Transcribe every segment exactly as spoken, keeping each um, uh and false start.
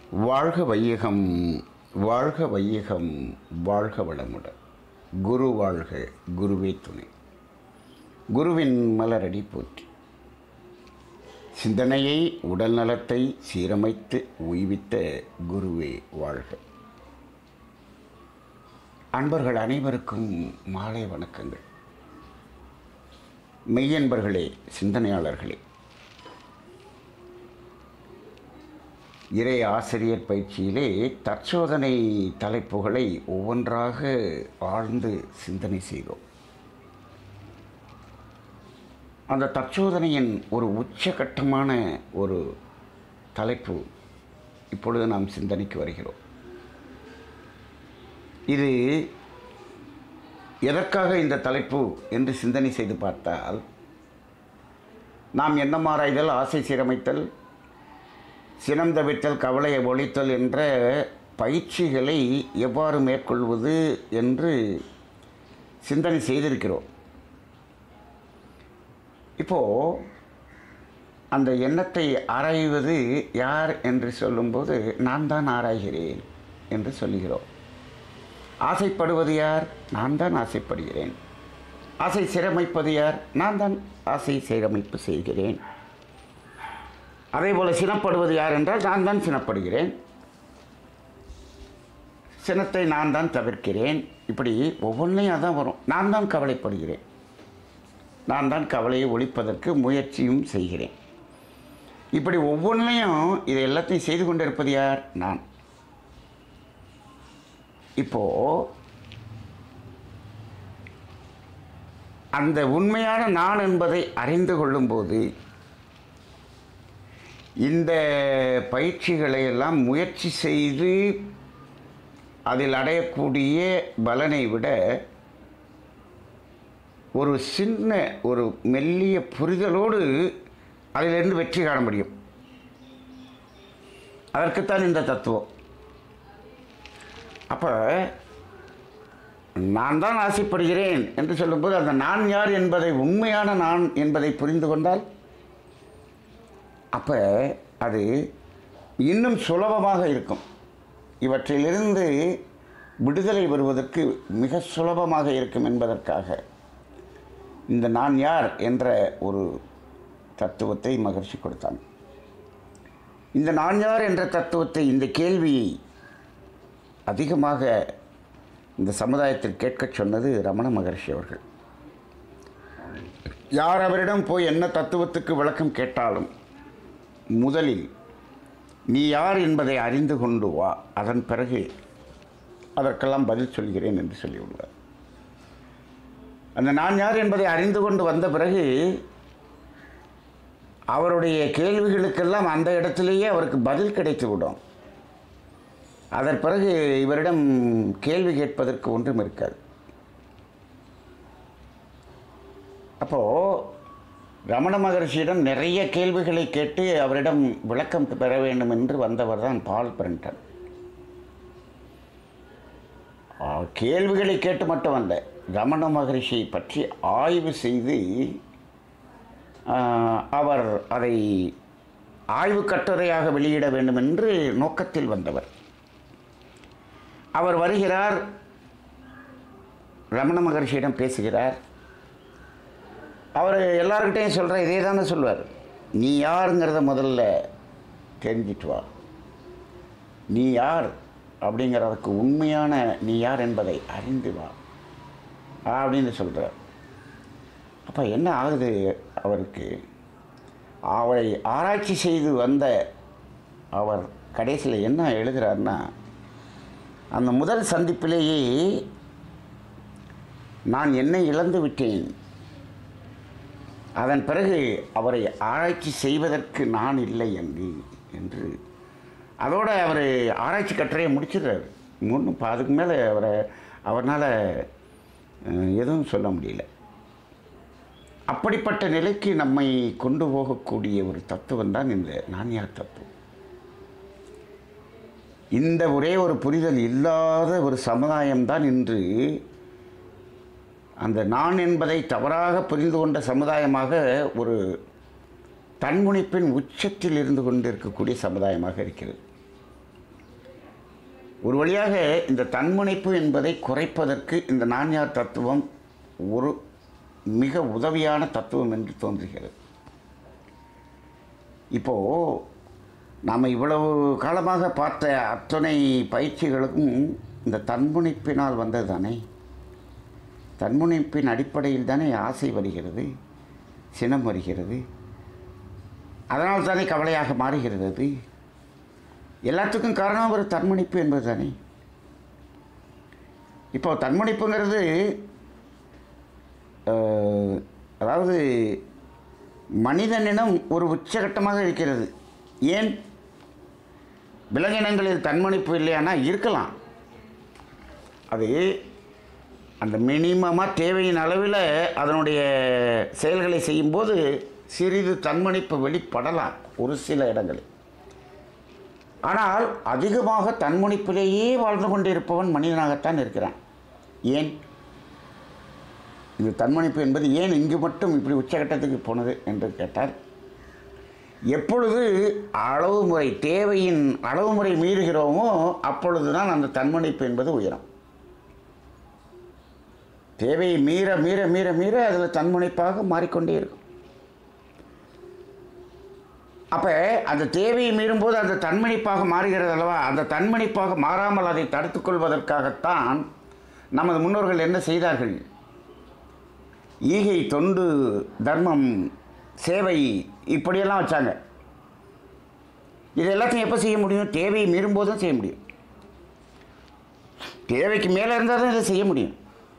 வாழ்க வையகம், வாழ்க வையகம், வாழ்க வளமுடன். குரு வாழ்க, குருவே துணை. குருவின் மலரடி போற்றி. சிந்தனையை உடல் நலத்தை சீரமைத்து உய்வித்த குருவே வாழ்க. அன்பர்கள் அனைவருக்கும் மாலை வணக்கங்கள். மெய்யன்பர்களே, சிந்தனையாளர்களே, இறை ஆசிரியர் பயிற்சியிலே தற்சோதனை தலைப்புகளை ஒவ்வொன்றாக ஆழ்ந்து சிந்தனை செய்தோம். அந்த தற்சோதனையின் ஒரு உச்சகட்டமான ஒரு தலைப்பு இப்பொழுது நாம் சிந்தனைக்கு வருகிறோம். இது எதற்காக இந்த தலைப்பு என்று சிந்தனை செய்து பார்த்தால், நாம் எண்ணமாராய்தல், ஆசை சீரமைத்தல், சினம் தவிர்த்தல், கவலையை ஒழித்தல் என்ற பயிற்சிகளை எவ்வாறு மேற்கொள்வது என்று சிந்தனை செய்திருக்கிறோம். இப்போது அந்த எண்ணத்தை ஆராய்வது யார் என்று சொல்லும்போது நான் தான் ஆராய்கிறேன் என்று சொல்லுகிறோம். ஆசைப்படுவது யார்? நான் தான் ஆசைப்படுகிறேன். ஆசை சீரமைப்பது யார்? நான் தான் ஆசை சீரமைப்பு செய்கிறேன். அதே போல் சினப்படுவது யார் என்றால் நான் தான் சினப்படுகிறேன். சினத்தை நான் தான் தவிர்க்கிறேன். இப்படி ஒவ்வொன்றையும் அதான் வரும். நான் தான் கவலைப்படுகிறேன். நான் தான் கவலையை ஒழிப்பதற்கு முயற்சியும் செய்கிறேன். இப்படி ஒவ்வொன்றையும் இதை எல்லாத்தையும் செய்து கொண்டிருப்பது யார்? நான். இப்போது அந்த உண்மையான நான் என்பதை அறிந்து கொள்ளும்போது இந்த பயிற்சிகளை எல்லாம் முயற்சி செய்து அதில் அடையக்கூடிய பலனை விட ஒரு சின்ன ஒரு மெல்லிய புரிதலோடு அதிலிருந்து வெற்றி காண முடியும். அதற்குத்தான் இந்த தத்துவம். அப்போ நான் தான் ஆசைப்படுகிறேன் என்று சொல்லும்போது அந்த நான் யார் என்பதை, உண்மையான நான் என்பதை புரிந்து கொண்டால் அப்போ அது இன்னும் சுலபமாக இருக்கும். இவற்றிலிருந்து விடுதலை வருவதற்கு மிக சுலபமாக இருக்கும் என்பதற்காக இந்த நான் யார் என்ற ஒரு தத்துவத்தை மகர்ஷி கொடுத்தான். இந்த நான் யார் என்ற தத்துவத்தை, இந்த கேள்வியை அதிகமாக இந்த சமுதாயத்தில் கேட்கச் சொன்னது ரமண மகர்ஷி அவர்கள். யார் அவரிடம் போய் என்ன தத்துவத்துக்கு விளக்கம் கேட்டாலும் முதலில் நீ யார் என்பதை அறிந்து கொண்டு வா, அதன் பிறகு அதற்கெல்லாம் பதில் சொல்கிறேன் என்று சொல்லிவிடுவார். அந்த நான் யார் என்பதை அறிந்து கொண்டு வந்த பிறகு அவருடைய கேள்விகளுக்கெல்லாம் அந்த இடத்திலேயே அவருக்கு பதில் கிடைத்துவிடும். அதன் பிறகு இவரிடம் கேள்வி கேட்பதற்கு ஒன்றும் இருக்காது. அப்போது ரமண மகர்ஷியிடம் நிறைய கேள்விகளை கேட்டு அவரிடம் விளக்கம் பெற வேண்டும் என்று வந்தவர் தான் பால் பிரண்டன். கேள்விகளை கேட்டு மட்டும் வந்த ரமண மகர்ஷியை பற்றி ஆய்வு செய்து அவர் அதை ஆய்வு கட்டுரையாக வெளியிட வேண்டும் என்று நோக்கத்தில் வந்தவர். அவர் வருகிறார், ரமண மகர்ஷியிடம் பேசுகிறார். அவர் எல்லார்கிட்டையும் சொல்கிற இதே தானே சொல்வார். நீ யாருங்கிறத முதல்ல தெரிஞ்சிட்டு வா. நீ யார் அப்படிங்கிறதுக்கு உண்மையான நீ யார் என்பதை அறிந்து வா அப்படின்னு சொல்கிறார். அப்போ என்ன ஆகுது அவருக்கு? அவரை ஆராய்ச்சி செய்து வந்த அவர் கடைசியில் என்ன எழுதுகிறார்னா, அந்த முதல் சந்திப்பிலேயே நான் என்னை இழந்து விட்டேன். அதன் பிறகு அவரை ஆராய்ச்சி செய்வதற்கு நான் இல்லை என்று என்று அதோடு அவர் ஆராய்ச்சி கட்டுரையை முடிச்சிடுறாரு. ஒன்றும் அதுக்கு மேலே அவரை அவரால் எதுவும் சொல்ல முடியல. அப்படிப்பட்ட நிலைக்கு நம்மை கொண்டு போகக்கூடிய ஒரு தத்துவம் தான் இந்த நான் யார் தத்துவம். இந்த ஒரே ஒரு புரிதல் இல்லாத ஒரு சமுதாயம்தான் இன்று அந்த நான் என்பதை தவறாக புரிந்து கொண்ட சமுதாயமாக, ஒரு தன்முனைப்பின் உச்சத்தில் இருந்து கொண்டிருக்கக்கூடிய சமுதாயமாக இருக்கிறது. ஒரு வழியாக இந்த தன்முனைப்பு என்பதை குறைப்பதற்கு இந்த நான் யார் தத்துவம் ஒரு மிக உதவியான தத்துவம் என்று தோன்றுகிறது. இப்போது நாம் இவ்வளவு காலமாக பார்த்த அத்தனை பயிற்சிகளுக்கும் இந்த தன்முனைப்பினால் வந்தது தானே. தன்முனைப்பின் அடிப்படையில் தானே ஆசை வருகிறது, சினம் வருகிறது, அதனால் தானே கவலையாக மாறுகிறது. அது எல்லாத்துக்கும் காரணம் ஒரு தன்முனைப்பு என்பது தானே. இப்போ தன்முனைப்புங்கிறது அதாவது மனிதனிடம் ஒரு உச்சகட்டமாக இருக்கிறது. ஏன் விலங்கினங்களில் தன்முனைப்பு இல்லையானா இருக்கலாம். அது அந்த மினிமமாக தேவையின் அளவில் அதனுடைய செயல்களை செய்யும்போது சிறிது தன்முனைப்பு வெளிப்படலாம் ஒரு சில இடங்களில். ஆனால் அதிகமாக தன்முனைப்பிலேயே வாழ்ந்து கொண்டிருப்பவன் மனிதனாகத்தான் இருக்கிறான். ஏன் இந்த தன்முனைப்பு என்பது ஏன் இங்கு மட்டும் இப்படி உச்சகட்டத்துக்கு போனது என்று கேட்டால், எப்பொழுது அளவு முறை தேவையின் அளவு முறை மீறுகிறோமோ அப்பொழுது தான் அந்த தன்முனைப்பு என்பது உயரும். தேவையை மீற மீற மீற மீற அதில் தன்முனைப்பாக மாறிக்கொண்டே இருக்கும். அப்போ அந்த தேவையை மீறும்போது அந்த தன்முனைப்பாக மாறுகிறது அல்லவா. அந்த தன்முனைப்பாக மாறாமல் அதை தடுத்துக்கொள்வதற்காகத்தான் நமது முன்னோர்கள் என்ன செய்தார்கள்? ஈகை, தொண்டு, தர்மம், சேவை இப்படியெல்லாம் வச்சாங்க. இது எல்லாத்தையும் எப்போ செய்ய முடியும்? தேவையை மீறும்போதும் செய்ய முடியும். தேவைக்கு மேலே இருந்தால் தான் இதை செய்ய முடியும்.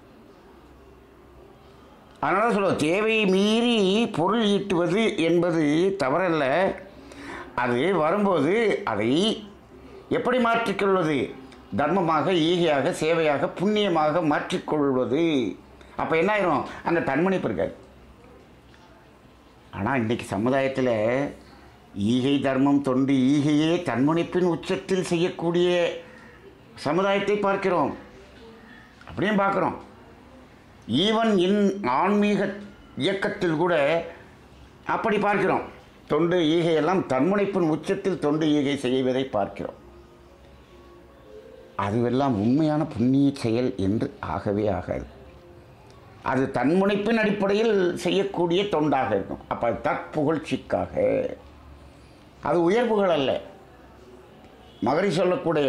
அதனால சொல்லுவோம், தேவையை மீறி பொருள் ஈட்டுவது என்பது தவறல்ல. அது வரும்போது அதை எப்படி மாற்றிக்கொள்வது? தர்மமாக, ஈகையாக, சேவையாக, புண்ணியமாக மாற்றிக்கொள்வது. அப்போ என்ன ஆயிரும்? அந்த தன்முனைப்பு இருக்காது. ஆனால் இன்றைக்கி சமுதாயத்தில் ஈகை, தர்மம், தொண்டு, ஈகையே தன்முனைப்பின் உச்சத்தில் செய்யக்கூடிய சமுதாயத்தை பார்க்கிறோம். அப்படியும் பார்க்குறோம். ஈவன் இன் ஆன்மீக இயக்கத்தில் கூட அப்படி பார்க்கிறோம். தொண்டு, ஈகையெல்லாம் தன்முனைப்பின் உச்சத்தில் தொண்டு, ஈகை செய்வதை பார்க்கிறோம். அதுவெல்லாம் உண்மையான புண்ணிய செயல் என்று ஆகவே ஆகாது. அது தன்முனைப்பின் அடிப்படையில் செய்யக்கூடிய தொண்டாக இருக்கும். அப்போ அது தற்புகழ்ச்சிக்காக, அது உயர்வுகள் அல்ல. மகரிஷி சொல்லக்கூடிய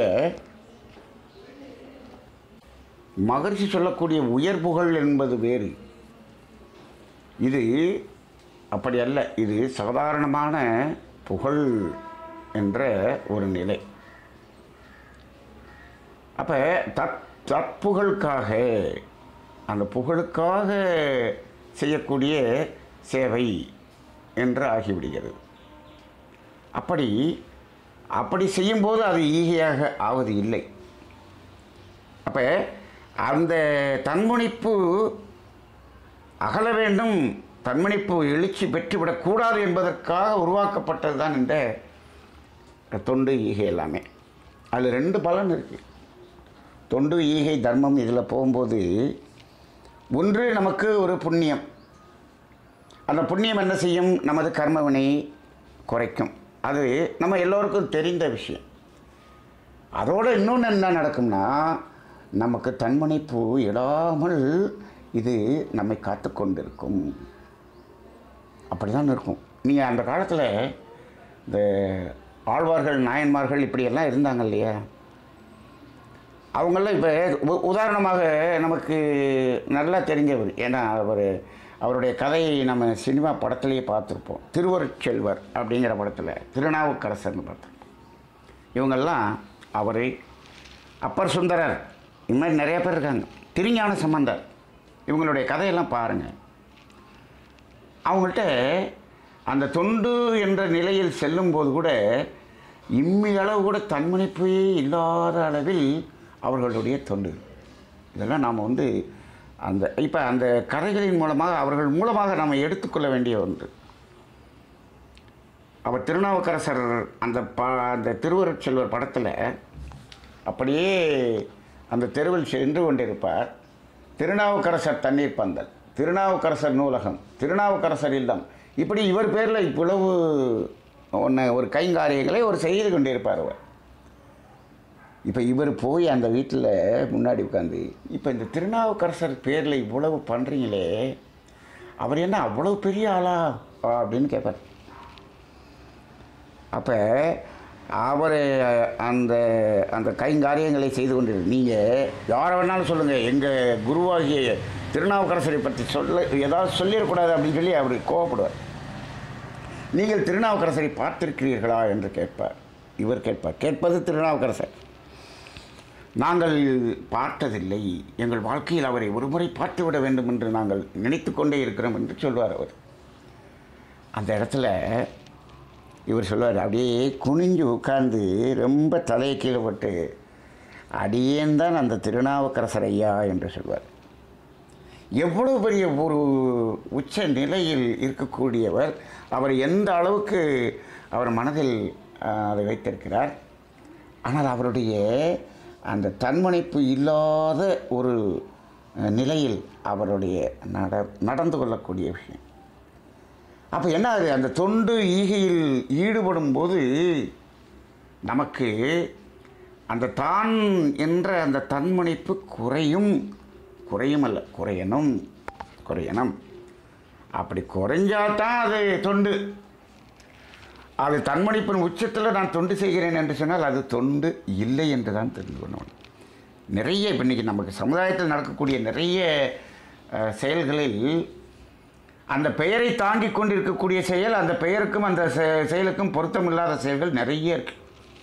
மகரிஷி சொல்லக்கூடிய உயர்வுகள் என்பது வேறு. இது அப்படி அல்ல. இது சாதாரணமான புகழ் என்ற ஒரு நிலை. அப்போ தற் தற்புகழுக்காக, அந்த புகழுக்காக செய்யக்கூடிய சேவை என்று ஆகிவிடுகிறது. அப்படி அப்படி செய்யும்போது அது ஈகையாக ஆவது இல்லை. அப்போ அந்த தன்முனைப்பு அகல வேண்டும், தன்முனைப்பு எழுச்சி பெற்றுவிடக்கூடாது என்பதற்காக உருவாக்கப்பட்டது தான் இந்த தொண்டு, ஈகை எல்லாமே. அதில் ரெண்டு பலன் இருக்குது. தொண்டு, ஈகை, தர்மம் இதில் போகும்போது ஒன்று நமக்கு ஒரு புண்ணியம். அந்த புண்ணியம் என்ன செய்யும்? நமது கர்மவினை குறைக்கும். அது நம்ம எல்லோருக்கும் தெரிந்த விஷயம். அதோடு இன்னொன்று என்ன நடக்கும்னா, நமக்கு தன்முனைப்பு இடாமல் இது நம்மை காத்து கொண்டிருக்கும். அப்படி தான் இருக்கும். நீங்கள் அந்த காலத்தில் இந்த ஆழ்வார்கள், நாயன்மார்கள் இப்படியெல்லாம் இருந்தாங்க இல்லையா? அவங்களாம் இப்போ உதாரணமாக நமக்கு நல்லா தெரிஞ்சவர். ஏன்னா அவர் அவருடைய கதையை நம்ம சினிமா படத்துலேயே பார்த்துருப்போம். திருவருட்செல்வர் அப்படிங்கிற படத்தில் திருநாவுக்கரசர்னு பார்த்தோம். இவங்கெல்லாம் அவர், அப்பர் சுந்தரர், இது மாதிரி நிறைய பேர் இருக்காங்க. திருஞான சம்பந்தர், இவங்களுடைய கதையெல்லாம் பாருங்கள். அவங்கள்ட்ட அந்த தொண்டு என்ற நிலையில் செல்லும்போது கூட இம்மி அளவு கூட தன்முனைப்பே இல்லாத அளவில் அவர்களுடைய தொண்டு. இதெல்லாம் நாம் வந்து அந்த இப்போ அந்த கதைகளின் மூலமாக, அவர்கள் மூலமாக நாம் எடுத்துக்கொள்ள வேண்டிய ஒன்று. அவர் திருநாவுக்கரசர் அந்த ப அந்த திருவருட்செல்வர் படத்தில் அப்படியே அந்த தெருவில் சென்று கொண்டிருப்பார். திருநாவுக்கரசர் தண்ணீர் பந்தல், திருநாவுக்கரசர் நூலகம், திருநாவுக்கரசர் இல்லம், இப்படி இவர் பேரில் இவ்வளவு ஒன்று ஒரு கைங்காரியங்களை ஒரு செய்து கொண்டிருப்பார் அவர். இப்போ இவர் போய் அந்த வீட்டில் முன்னாடி உட்காந்து, இப்போ இந்த திருநாவுக்கரசர் பேரில் இவ்வளவு பண்ணுறீங்களே, அவர் என்ன அவ்வளோ பெரிய ஆளா அப்படின்னு கேட்பார். அப்போ அவர் அந்த அந்த கைங்காரியங்களை செய்து கொண்டு, நீங்கள் யாரை வேணாலும் சொல்லுங்கள், எங்கள் குருவாகிய திருநாவுக்கரசரை பற்றி சொல்ல ஏதாவது சொல்லிடக்கூடாது அப்படின்னு சொல்லி அவர் கோவப்படுவார். நீங்கள் திருநாவுக்கரசரை பார்த்திருக்கிறீர்களா என்று கேட்பார். இவர் கேட்பார், கேட்பது திருநாவுக்கரசர். நாங்கள் பார்த்ததில்லை, எங்கள் வாழ்க்கையில் அவரை ஒரு முறை பார்த்துவிட வேண்டும் என்று நாங்கள் நினைத்து கொண்டே இருக்கிறோம் என்று சொல்வார் அவர். அந்த இடத்துல இவர் சொல்வார், அப்படியே குனிஞ்சு உட்கார்ந்து ரொம்ப தலையை கீழே போட்டு, அடியேன்தான் அந்த திருநாவுக்கரசர் ஐயா என்று சொல்வார். எவ்வளவு பெரிய ஒரு உச்ச நிலையில் இருக்கக்கூடியவர், அவர் எந்த அளவுக்கு அவர் மனதில் அதை வைத்திருக்கிறார். ஆனால் அவருடைய அந்த தன்முனைப்பு இல்லாத ஒரு நிலையில் அவருடைய நட நடந்து கொள்ளக்கூடிய விஷயம். அப்போ என்ன ஆகுது, அந்த தொண்டு ஈகையில் ஈடுபடும் போது நமக்கு அந்த தான் என்ற அந்த தன்முனைப்பு குறையும் குறையும் அல்ல குறையணும் குறையணும் அப்படி குறைஞ்சாதான் அது தொண்டு. அது தன்மணிப்பின் உச்சத்தில் நான் தொண்டு செய்கிறேன் என்று சொன்னால் அது தொண்டு இல்லை என்று தான் தெரிந்து கொள்ளணும். நிறைய இப்போ இன்றைக்கி நமக்கு சமுதாயத்தில் நடக்கக்கூடிய நிறைய செயல்களில் அந்த பெயரை தாங்கி கொண்டு இருக்கக்கூடிய செயல், அந்த பெயருக்கும் அந்த செயலுக்கும் பொருத்தமில்லாத செயல்கள் நிறைய இருக்கு.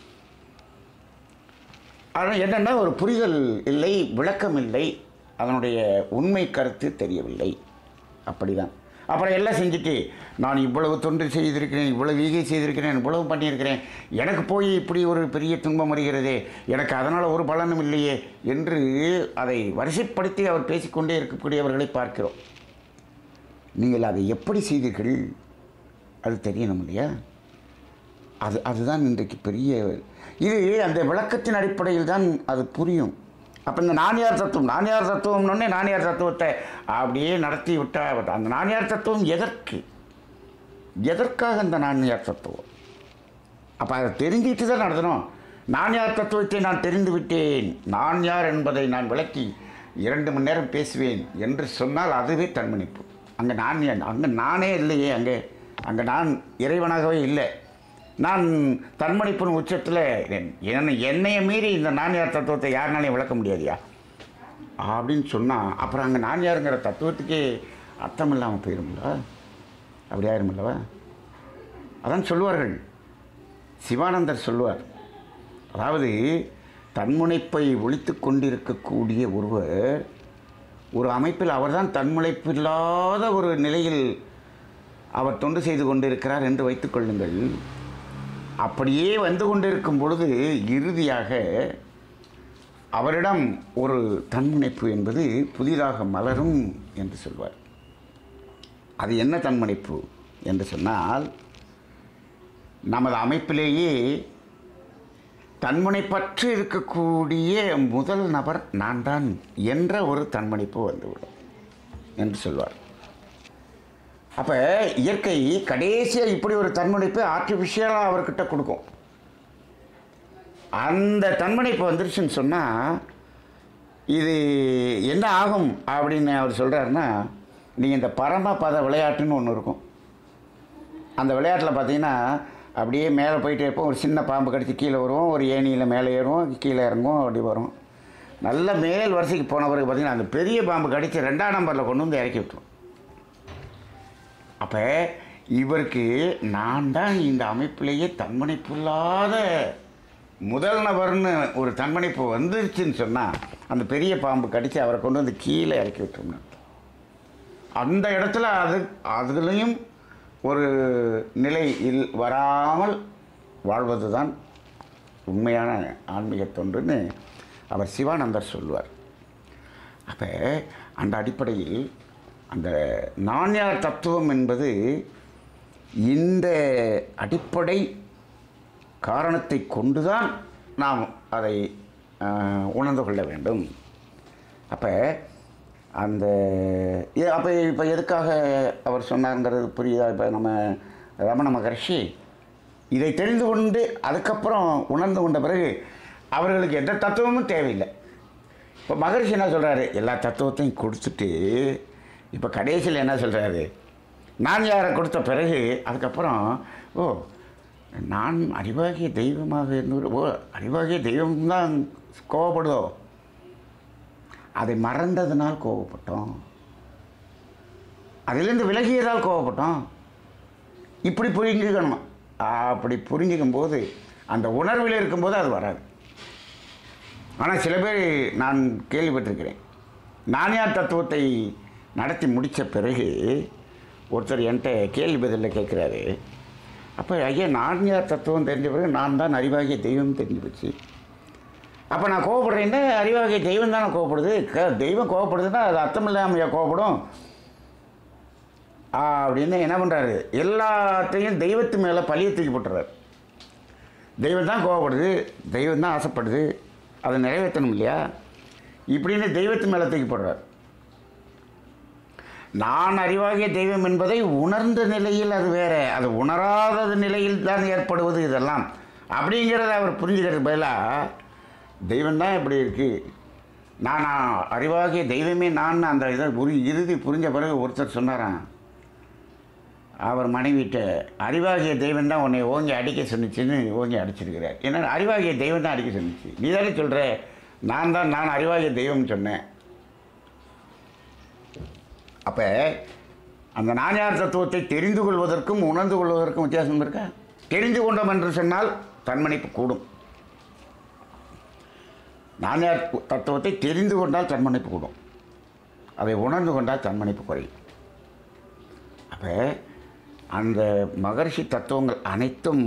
ஆனால் என்னென்னா ஒரு புரிதல் இல்லை, விளக்கம் இல்லை, அதனுடைய உண்மை கருத்து தெரியவில்லை. அப்படி தான் அப்புறம் எல்லாம் செஞ்சுட்டு, நான் இவ்வளவு தொண்டு செய்திருக்கிறேன், இவ்வளவு ஈகை செய்திருக்கிறேன், இவ்வளவு பண்ணியிருக்கிறேன், எனக்கு போய் இப்படி ஒரு பெரிய துன்பம் வருகிறதே, எனக்கு அதனால் ஒரு பலனும் இல்லையே என்று அதை வரிசைப்படுத்தி அவர் பேசிக்கொண்டே இருக்கக்கூடியவர்களை பார்க்கிறோம். நீங்கள் அதை எப்படி செய்தீர்கள் அது தெரியணும் இல்லையா? அது அதுதான் இன்றைக்கு பெரிய இது. அந்த விளக்கத்தின் அடிப்படையில் தான் அது புரியும். அப்போ இந்த நானியார் தத்துவம் நானியார் தத்துவம்னே நானியார் தத்துவத்தை அப்படியே நடத்தி விட்டால், அந்த நானியார் தத்துவம் எதற்கு எதற்காக அந்த நானியார் தத்துவம்? அப்போ அதை தெரிஞ்சிட்டு தான் நடத்தணும். நானியார் தத்துவத்தை நான் தெரிந்து விட்டேன், நான் யார் என்பதை நான் விளக்கி இரண்டு மணி நேரம் பேசுவேன் என்று சொன்னால் அதுவே தன்மணிப்பு. அங்கே நான் அங்கே நானே இல்லையே, அங்கே அங்கே நான் இறைவனாகவே இல்லை. நான் தன்மணிப்பின் உச்சத்தில் என்னை என்னையை மீறி இந்த நானியார் தத்துவத்தை யாருனாலையும் விளக்க முடியாதியா அப்படின்னு சொன்னால் அப்புறம் அங்கே நானியாருங்கிற தத்துவத்துக்கே அர்த்தம் இல்லாமல் போயிடும்ல, அப்படி ஆயிருமில்லவா? அதான் சொல்லுவார்கள், சிவானந்தர் சொல்லுவார், அதாவது தன்முனைப்பை ஒழித்து கொண்டிருக்கக்கூடிய ஒருவர் ஒரு அமைப்பில் அவர்தான் தன்முனைப்பு இல்லாத ஒரு நிலையில் அவர் தொண்டு செய்து கொண்டிருக்கிறார் என்று வைத்துக்கொள்ளுங்கள். அப்படியே வந்து கொண்டிருக்கும் பொழுது இறுதியாக அவரிடம் ஒரு தன்முனைப்பு என்பது புதிதாக மலரும் என்று சொல்வார். அது என்ன தன்முனைப்பு என்று சொன்னால், நமது அமைப்பிலேயே தன்முனைப்பற்று இருக்கக்கூடிய முதல் நபர் நான் தான் என்ற ஒரு தன்முனைப்பு வந்துவிடும் என்று சொல்வார். அப்போ இயற்கை கடைசியாக இப்படி ஒரு தன்முனைப்பை ஆர்டிஃபிஷியலாக அவர்கிட்ட கொடுக்கும். அந்த தன்முனைப்பு வந்துருச்சுன்னு சொன்னால் இது என்ன ஆகும் அப்படின்னு அவர் சொல்கிறாருன்னா, நீங்கள் இந்த பரமபத விளையாட்டுன்னு ஒன்று இருக்கும். அந்த விளையாட்டில் பார்த்தீங்கன்னா அப்படியே மேலே போயிட்டே இருப்போம், ஒரு சின்ன பாம்பு கடிச்சு கீழே வருவோம், ஒரு ஏணியில் மேலே ஏறுவோம், கீழே இறங்குவோம், அப்படி வரும். நல்ல மேல் வரிசைக்கு போன பிறகு பார்த்திங்கன்னா அந்த பெரிய பாம்பு கடித்து ரெண்டாம் நம்பரில் கொண்டு வந்து இறக்கி விட்டுரும். அப்போ இவருக்கு நான் தான் இந்த அமைப்பிலேயே தன்முனைப்பில்லாத முதல் நபர்னு ஒரு தன்முனைப்பு வந்துருச்சுன்னு சொன்னால் அந்த பெரிய பாம்பு கடித்து அவரை கொண்டு வந்து கீழே இறக்கி விட்டுருங்க. அந்த இடத்துல அது அதுலேயும் ஒரு நிலையில் வராமல் வாழ்வது தான் உண்மையான ஆன்மீக தொண்டுன்னு அவர் சிவானந்தர் சொல்லுவார். அப்போ அந்த அடிப்படையில் அந்த நான்யார் தத்துவம் என்பது இந்த அடிப்படை காரணத்தை கொண்டுதான் நாம் அதை உணர்ந்து கொள்ள வேண்டும். அப்போ அந்த அப்போ இப்போ எதுக்காக அவர் சொன்னாங்கிறது புரியுதா? இப்போ நம்ம ரமண மகர்ஷி இதை தெரிந்து கொண்டு அதுக்கப்புறம் உணர்ந்து கொண்ட பிறகு அவர்களுக்கு எந்த தத்துவமும் தேவையில்லை. இப்போ மகரிஷி என்ன சொல்கிறாரு, எல்லா தத்துவத்தையும் கொடுத்துட்டு இப்போ கடைசியில் என்ன சொல்கிறாரு, நான் யாரை கொடுத்த பிறகு அதுக்கப்புறம் ஓ நான் அறிவாகிய தெய்வமாக இருந்தவர், ஓ அறிவாகிய தெய்வம்தான் கோவப்படுதோ, அதை மறந்ததுனால் கோவப்பட்டோம், அதிலிருந்து விலகியதால் கோவப்பட்டோம். இப்படி புரிஞ்சுக்கணும். அப்படி புரிஞ்சிக்கும் போது அந்த உணர்வில் இருக்கும்போது அது வராது. ஆனால் சில பேர் நான் கேள்விப்பட்டிருக்கிறேன், நான்யார் தத்துவத்தை நடத்தி முடித்த பிறகு ஒருத்தர் என்கிட்ட கேள்வி பதிலில் கேட்குறாரு, அப்போ ஐயா நான்யார் தத்துவம் தெரிஞ்ச பிறகு நான் தான் அறிவாகிய தெய்வம் தெரிஞ்சு போச்சு, அப்போ நான் கோவப்படுறேன்னா அறிவாகிய தெய்வம் தானே கோவப்படுது, க தெய்வம் கோவப்படுதுன்னா அது அர்த்தம் இல்லாமல் கோவப்படும் அப்படின்னு என்ன பண்ணுறாரு, எல்லாத்தையும் தெய்வத்து மேலே பழிய தூக்கி போட்டுறாரு. தெய்வம் தான் கோவப்படுது, தெய்வம் தான் ஆசைப்படுது, அதை நிறைவேற்றணும் இல்லையா, இப்படின்னு தெய்வத்து மேலே தூக்கி போடுறார். நான் அறிவாகிய தெய்வம் என்பதை உணர்ந்த நிலையில் அது வேற, அது உணராத நிலையில் தான் ஏற்படுவது இதெல்லாம் அப்படிங்கிறத அவர் புரிஞ்சுக்கிறது பதிலாக தெய்வம்தான் இப்படி இருக்குது, நான் அறிவாகிய தெய்வமே நான் அந்த இதை புரி இறுதி புரிஞ்ச பிறகு ஒருத்தர் சொன்னாரான், அவர் மனைவிட்ட அறிவாகிய தெய்வம் தான் உன்னை ஓங்கி அடிக்க சொன்னிச்சுன்னு ஓங்கி அடிச்சிருக்கிறார். ஏன்னா அறிவாகிய தெய்வம் தான் அடிக்க சொன்னிச்சு, நீ தானே சொல்கிற நான் தான் நான் அறிவாகிய தெய்வம்னு சொன்னேன். அப்போ அந்த நான்யார் தத்துவத்தை தெரிந்து கொள்வதற்கும் உணர்ந்து கொள்வதற்கும் வித்தியாசம் இருக்கா? தெரிந்து கொண்டோம் என்று சொன்னால் தன்மணிப்பு கூடும். நான்யார் தத்துவத்தை தெரிந்து கொண்டால் தன்மணிப்பு கூடும், அதை உணர்ந்து கொண்டால் தன்மணிப்பு குறையும். அப்போ அந்த மகரிஷி தத்துவங்கள் அனைத்தும்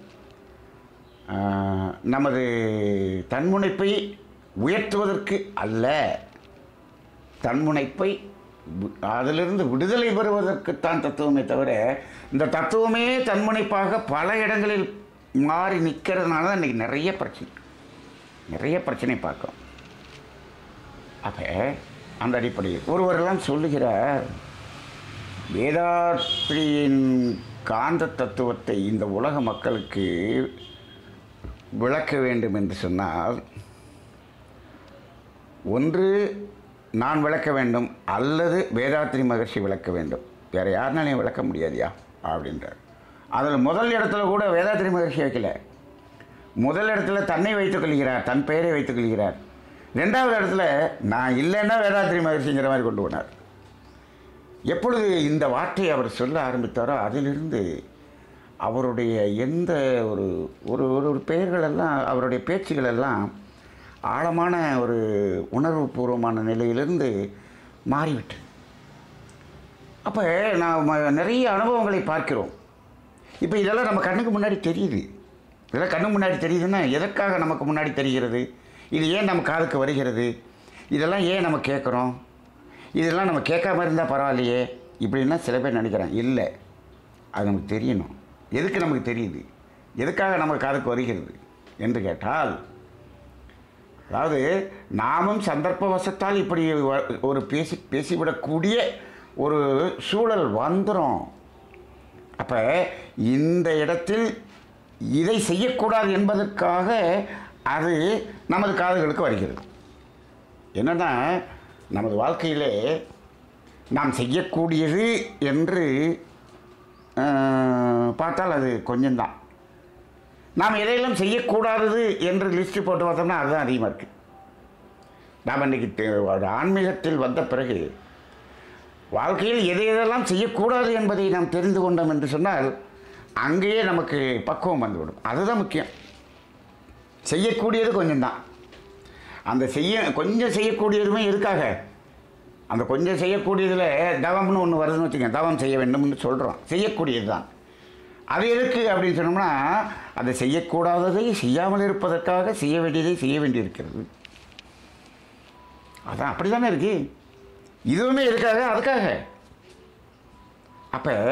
நமது தன்முனைப்பை உயர்த்துவதற்கு அல்ல, தன்முனைப்பை அதிலிருந்து விடுதலை பெறுவதற்குத்தான் தத்துவமே தவிர, இந்த தத்துவமே தன்முனைப்பாக பல இடங்களில் மாறி நிற்கிறதுனால தான் இன்றைக்கி நிறைய பிரச்சனை நிறைய பிரச்சனை பார்க்கும். அப்போ அந்த அடிப்படையில் ஒருவரெல்லாம் சொல்லுகிறார், வேதாத்ரியின் காந்த தத்துவத்தை இந்த உலக மக்களுக்கு விளக்க வேண்டும் என்று சொன்னால், ஒன்று நான் விளக்க வேண்டும் அல்லது வேதாத்ரி மகர்ஷி விளக்க வேண்டும், வேறு யாருனாலையும் விளக்க முடியாதியா அப்படின்றார். அதில் முதல் இடத்துல கூட வேதாத்ரி மகர்ஷி வைக்கல, முதல் இடத்துல தன்னை வைத்துக் கொள்கிறார், தன் பெயரை வைத்துக் கொள்கிறார். ரெண்டாவது இடத்துல நான் இல்லைன்னா வேதாத்ரி மகர்ஷிங்கிற மாதிரி கொண்டு போனார். எப்பொழுது இந்த வார்த்தையை அவர் சொல்ல ஆரம்பித்தாரோ அதிலிருந்து அவருடைய எந்த ஒரு ஒரு ஒரு பெயர்களெல்லாம் அவருடைய பேச்சுகளெல்லாம் ஆழமான ஒரு உணர்வுபூர்வமான நிலையிலிருந்து மாறிவிட்டு, அப்போ நாம் நிறைய அனுபவங்களை பார்க்கிறோம். இப்போ இதெல்லாம் நம்ம கண்ணுக்கு முன்னாடி தெரியுது, இதெல்லாம் கண்ணுக்கு முன்னாடி தெரியுதுன்னா எதற்காக நமக்கு முன்னாடி தெரிகிறது, இது ஏன் நம்ம காதுக்கு வருகிறது, இதெல்லாம் ஏன் நம்ம கேட்குறோம், இதெல்லாம் நம்ம கேட்காம இருந்தால் பரவாயில்லையே இப்படின்னா சில பேர் நினைக்கிறாங்க. இல்லை, அது நமக்கு தெரியணும். எதுக்கு நமக்கு தெரியுது, எதுக்காக நம்ம காதுக்கு வருகிறது என்று கேட்டால், அதாவது நாமும் சந்தர்ப்பவசத்தால் இப்படி ஒரு பேசி பேசிவிடக்கூடிய ஒரு சூழல் வந்துடும். அப்போ இந்த இடத்தில் இதை செய்யக்கூடாது என்பதற்காக அது நமது காதுகளுக்கு வருகிறது. என்னென்னா நமது வாழ்க்கையிலே நாம் செய்யக்கூடியது என்று பார்த்தால் அது கொஞ்சம்தான். நாம் எதையெல்லாம் செய்யக்கூடாதது என்று லிஸ்ட்டு போட்டு பார்த்தோம்னா அதுதான் அதிகமாக இருக்குது. நாம் இன்றைக்கி ஆன்மீகத்தில் வந்த பிறகு வாழ்க்கையில் எதை எதெல்லாம் செய்யக்கூடாது என்பதை நாம் தெரிந்து கொண்டோம் என்று சொன்னால் அங்கேயே நமக்கு பக்குவம் வந்துவிடும். அதுதான் முக்கியம். செய்யக்கூடியது கொஞ்சம்தான். அந்த செய்ய கொஞ்சம் செய்யக்கூடியதுமே எதுக்காக, அந்த கொஞ்சம் செய்யக்கூடியதில் தவம்னு ஒன்று வருதுன்னு வச்சுக்கோங்க, தவம் செய்ய வேண்டும்னு சொல்கிறோம், செய்யக்கூடியது தான். அது எதுக்கு அப்படின்னு சொன்னோம்னா, அதை செய்யக்கூடாததை செய்யாமல் இருப்பதற்காக செய்ய வேண்டியதை செய்ய வேண்டியிருக்கிறது. அதான் அப்படி தானே இருக்கு. இதுவுமே எதுக்காக, அதுக்காக. அப்போ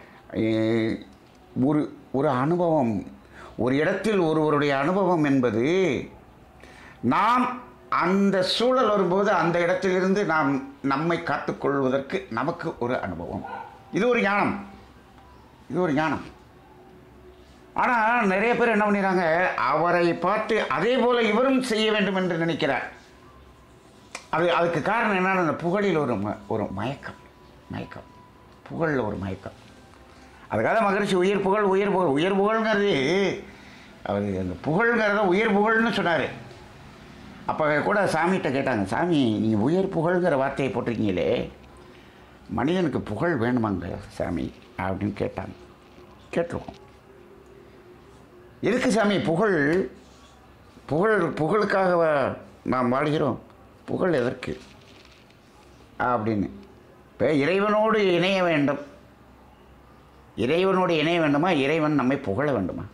ஒரு ஒரு அனுபவம், ஒரு இடத்தில் ஒருவருடைய அனுபவம் என்பது நாம் அந்த சூழல் வரும்போது அந்த இடத்திலிருந்து நாம் நம்மை காத்துக்கொள்வதற்கு நமக்கு ஒரு அனுபவம். இது ஒரு ஞானம், இது ஒரு ஞானம். ஆனால் நிறைய பேர் என்ன பண்ணிடுறாங்க, அவரை பார்த்து அதே போல் இவரும் செய்ய வேண்டும் என்று நினைக்கிறார். அது அதுக்கு காரணம் என்னன்னா, அந்த புகழில் ஒரு ம ஒரு மயக்கம் மயக்கம் புகழில் ஒரு மயக்கம். அதுக்காக மகரிஷி உயிர் புகழ் உயிர் புகழ் உயர் புகழ்ங்கிறது அவர் அந்த புகழ்ங்கிறத உயர் புகழ்னு சொன்னார். அப்போ கூட சாமிகிட்ட கேட்டாங்க, சாமி நீங்கள் உயர் புகழ்ங்கிற வார்த்தையை போட்டிருக்கீங்களே, மனிதனுக்கு புகழ் வேணுமாங்க சாமி அப்படின்னு கேட்டாங்க. கேட்டுருவோம். எதுக்கு சாமி புகழ்? புகழ் புகழுக்காக நாம் வாழ்கிறோம், புகழ் எதற்கு அப்படின்னு. இப்போ இறைவனோடு இணைய வேண்டும். இறைவனோடு இணைய வேண்டுமா? இறைவன் நம்மை புகழ வேண்டுமா?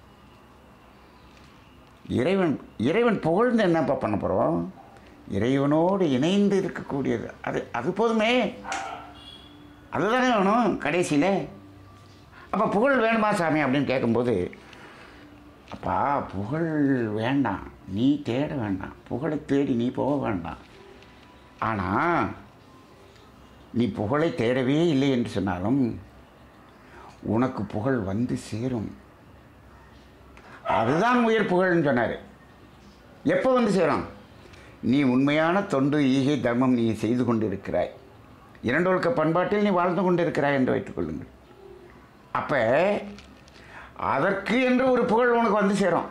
இறைவன் இறைவன் புகழ்ந்து என்னப்பா பண்ண போகிறோம்? இறைவனோடு இணைந்து இருக்கக்கூடியது அது அது போதுமே, அதுதானே வேணும் கடைசியில். அப்போ புகழ் வேணுமா சாமி அப்படின்னு கேட்கும்போது, அப்பா புகழ் வேண்டாம், நீ தேட வேண்டாம், புகழை தேடி நீ போக வேண்டாம். ஆனால் நீ புகழை தேடவே இல்லை என்று சொன்னாலும் உனக்கு புகழ் வந்து சேரும். அதுதான் உயர் புகழ்ன்னு சொன்னார். எப்போ வந்து சேரும்? நீ உண்மையான தொண்டு ஈகை தர்மம் நீ செய்து கொண்டு இருக்கிறாய், இரண்டொழுக்க பண்பாட்டில் நீ வாழ்ந்து கொண்டு இருக்கிறாய் என்று வைத்துக்கொள்ளுங்கள். அப்போ அதற்கு என்று ஒரு புகழ் உனக்கு வந்து சேரும்.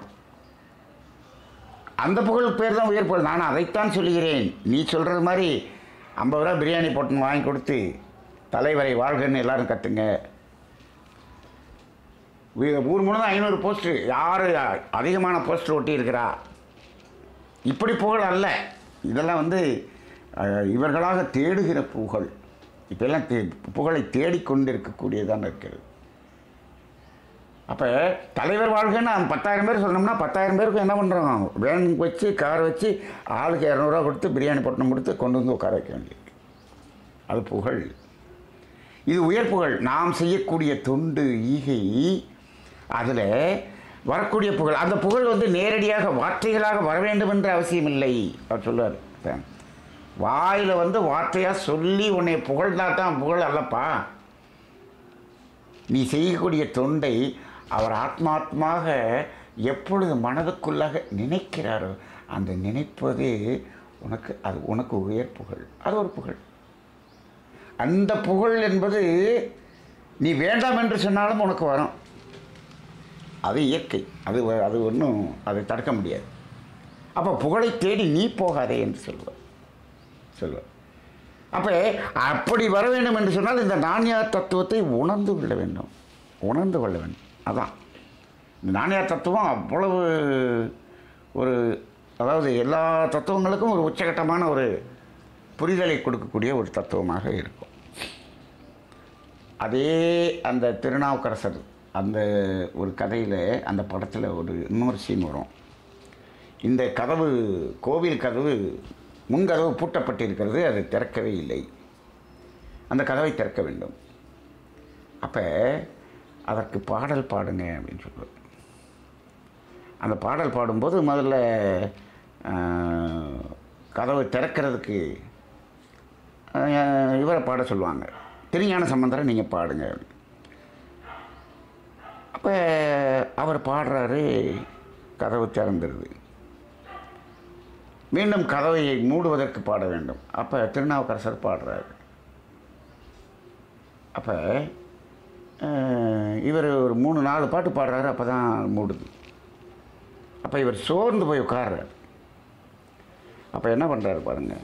அந்த புகழ் பேர் தான் உயர் புகழ். நான் அதைத்தான் சொல்கிறேன். நீ சொல்கிறது மாதிரி ஐம்பது ரூபா பிரியாணி போட்டுன்னு வாங்கி கொடுத்து தலைவரை வாழ்கன்னு எல்லோரும் கற்றுங்க, ஊர் முழுவதும் ஐநூறு போஸ்டர், யார் அதிகமான போஸ்டர் ஒட்டி இருக்கிறா, இப்படி புகழ் அல்ல. இதெல்லாம் வந்து இவர்களாக தேடுகிற புகழ். இப்போல்லாம் தே புகழை தேடிக்கொண்டு இருக்கக்கூடியதான் இருக்கிறது. அப்போ தலைவர் வாழ்க்கைன்னு பத்தாயிரம் பேர் சொன்னோம்னா பத்தாயிரம் பேருக்கு என்ன பண்ணுறோம், வேன் வச்சு கார் வச்சு ஆளுக்கு இரநூறுவா கொடுத்து பிரியாணி பொட்டணம் கொடுத்து கொண்டு வந்து உட்கார வைக்க வேண்டியிருக்கு. அது புகழ். இது உயர் புகழ். நாம் செய்யக்கூடிய தொண்டு ஈகை அதில் வரக்கூடிய புகழ். அந்த புகழ் வந்து நேரடியாக வார்த்தைகளாக வர வேண்டும் என்ற அவசியம் இல்லை. அவர் சொல்லுவார், வாயில் வந்து வார்த்தையாக சொல்லி உன்னை புகழ்ந்தா தான் புகழ் அல்லப்பா. நீ செய்யக்கூடிய தொண்டை அவர் ஆத்மாத்மாக எப்பொழுது மனதுக்குள்ளாக நினைக்கிறாரோ அந்த நினைப்பதே உனக்கு அது உனக்கு உயர் புகழ். அது ஒரு புகழ். அந்த புகழ் என்பது நீ வேண்டாம் என்று சொன்னாலும் உனக்கு வரும். அது இயற்கை. அது அது ஒன்றும் அதை தடுக்க முடியாது. அப்போ புகழை தேடி நீ போகாதே என்று சொல்லுவார் சொல்லுவார் அப்போ அப்படி வர வேண்டும் என்று சொன்னால் இந்த நான்யார் தத்துவத்தை உணர்ந்து கொள்ள வேண்டும் உணர்ந்து கொள்ள வேண்டும் அதான் இந்த நான்யார் தத்துவம் அவ்வளவு ஒரு, அதாவது எல்லா தத்துவங்களுக்கும் ஒரு உச்சகட்டமான ஒரு புரிதலை கொடுக்கக்கூடிய ஒரு தத்துவமாக இருக்கும். அதே அந்த திருநாவுக்கரசர் அந்த ஒரு கதையில் அந்த படத்தில் ஒரு இன்னொரு சீன் வரும். இந்த கதவு கோவில் கதவு முன்கதவு பூட்டப்பட்டிருக்கிறது, அது திறக்கவே இல்லை. அந்த கதவை திறக்க வேண்டும். அப்போ அதற்கு பாடல் பாடுங்க அப்படின்னு சொல்லுவார். அந்த பாடல் பாடும்போது முதல்ல கதவை திறக்கிறதுக்கு இவரை பாட சொல்லுவாங்க, திருஞான சம்பந்தரை நீங்கள் பாடுங்க. அப்போ அவர் பாடுறாரு, கதவு திறந்துடுது. மீண்டும் கதவை மூடுவதற்கு பாட வேண்டும். அப்போ திருநாவுக்கரசர் பாடுறாரு. அப்போ இவர் ஒரு மூணு நாலு பாட்டு பாடுறாரு, அப்போ தான் மூடுது. அப்போ இவர் சோர்ந்து போய் உட்கார்றாரு. அப்போ என்ன பண்ணுறாரு பாருங்கள்,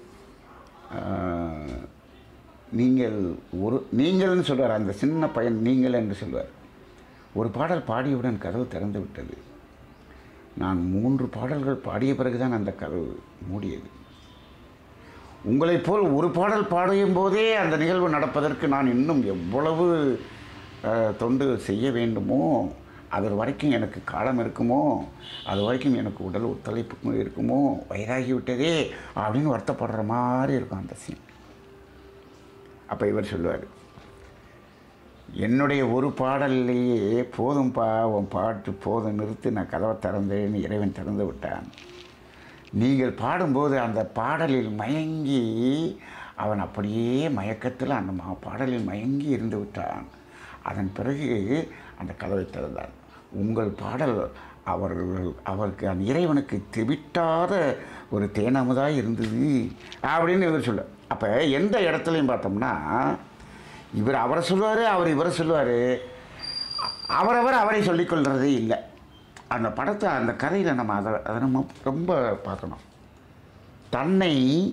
நீங்கள் ஒரு நீங்கள்னு சொல்வார், அந்த சின்ன பையன் நீங்கள் என்று சொல்வார். ஒரு பாடல் பாடியவுடன் கதவு திறந்து விட்டது. நான் மூன்று பாடல்கள் பாடிய பிறகுதான் அந்த கதவு மூடியது. உங்களைப் போல் ஒரு பாடல் பாடியும் போதே அந்த நிகழ்வு நடப்பதற்கு நான் இன்னும் எவ்வளவு தொண்டு செய்ய வேண்டுமோ, அது வரைக்கும் எனக்கு காலம் இருக்குமோ, அது வரைக்கும் எனக்கு உடல் ஒத்துழைப்பு இருக்குமோ, வயதாகி விட்டதே அப்படின்னு வருத்தப்படுற மாதிரி இருக்கும் அந்த சீன். அப்போ இவர் சொல்லுவார், என்னுடைய ஒரு பாடல்லையே போதும்பா, உன் பாட்டு போதும், நிறுத்து, நான் கதவை திறந்தேன்னு இறைவன் திறந்து விட்டான். நீங்கள் பாடும்போது அந்த பாடலில் மயங்கி அவன் அப்படியே மயக்கத்தில் அந்த மா பாடலில் மயங்கி இருந்து விட்டான். அதன் பிறகு அந்த கதவை திறந்தான். உங்கள் பாடல் அவர்கள் அவருக்கு அந்த இறைவனுக்கு திவிட்டாத ஒரு தேனமுதாக இருந்தது அப்படின்னு இவர் சொல்ல. அப்போ எந்த இடத்துலையும் பார்த்தோம்னா இவர் அவரை சொல்லுவார், அவர் இவரை சொல்லுவார், அவரவர் அவரை சொல்லிக்கொள்கிறதே இல்லை. அந்த படத்தை அந்த கதையில் நம்ம அதை அதை நம்ம ரொம்ப பார்க்கணும். தன்னை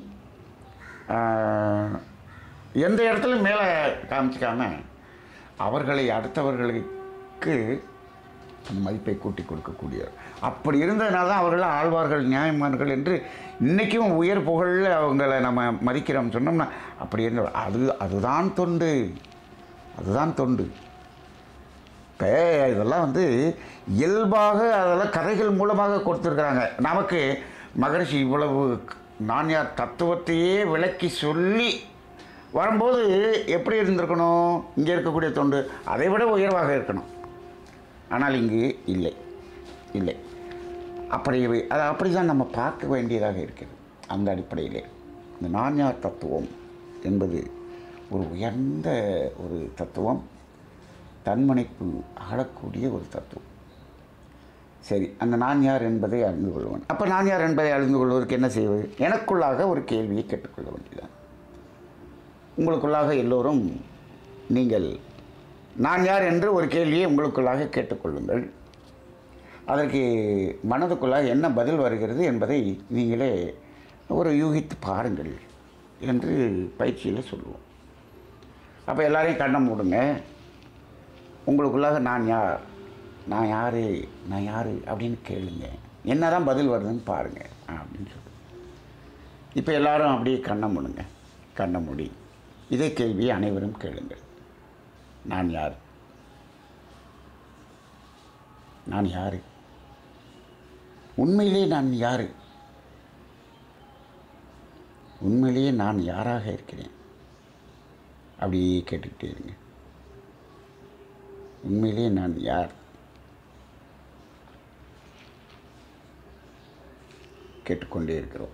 எந்த இடத்துலையும் மேலே காமிச்சிக்காம அவர்களை அடுத்தவர்களுக்கு மதிப்பை கூட்டி கொடுக்கக்கூடியவர். அப்படி இருந்ததுனால தான் அவர்கள் ஆழ்வார்கள் நியாயமான்கள் என்று இன்றைக்கும் உயர் புகழில் அவங்கள நம்ம மதிக்கிறோம் சொன்னோம்னா அப்படி இருந்த அது அதுதான் தொண்டு, அதுதான் தொண்டு. இப்போ இதெல்லாம் வந்து இயல்பாக அதெல்லாம் கதைகள் மூலமாக கொடுத்துருக்குறாங்க. நமக்கு மகரிஷி இவ்வளவு நான் யார் தத்துவத்தையே விளக்கி சொல்லி வரும்போது எப்படி இருந்திருக்கணும்? இங்கே இருக்கக்கூடிய தொண்டு அதை விட உயர்வாக இருக்கணும். ஆனால் இங்கு இல்லை இல்லை அப்படி அதை அப்படி தான் நம்ம பார்க்க வேண்டியதாக இருக்கிறது. அந்த அடிப்படையிலே இந்த நான் யார் தத்துவம் என்பது ஒரு உயர்ந்த ஒரு தத்துவம், தன்மனைப்பு ஆளக்கூடிய ஒரு தத்துவம். சரி, அந்த நான் யார் என்பதை அறிந்து கொள்வேன். அப்போ நான் யார் என்பதை அறிந்து கொள்வதற்கு என்ன செய்வது? எனக்குள்ளாக ஒரு கேள்வியை கேட்டுக்கொள்ள வேண்டியதான். உங்களுக்குள்ளாக எல்லோரும் நீங்கள் நான் யார் என்று ஒரு கேள்வியை உங்களுக்குள்ளாக கேட்டுக்கொள்ளுங்கள். அதற்கு மனதுக்குள்ளாக என்ன பதில் வருகிறது என்பதை நீங்களே ஒரு யூகித்து பாருங்கள் என்று பயிற்சியில் சொல்லுவோம். அப்போ எல்லாரையும் கண்ணை மூடுங்க. உங்களுக்குள்ளாக நான் யார், நான் யார், நான் யார் அப்படின்னு கேளுங்க. என்ன தான் பதில் வருதுன்னு பாருங்கள் அப்படின்னு சொல்லி இப்போ எல்லோரும் அப்படியே கண்ணை மூடுங்க. கண்ணை மூடி இதே கேள்வியை அனைவரும் கேளுங்கள். நான் யார்? நான் யார்? உண்மையிலே நான் யார்? உண்மையிலேயே நான் யாராக இருக்கிறேன்? அப்படியே கேட்டுக்கிட்டே இருங்க. உண்மையிலேயே நான் யார்? கேட்டுக்கொண்டே இருக்கிறோம்.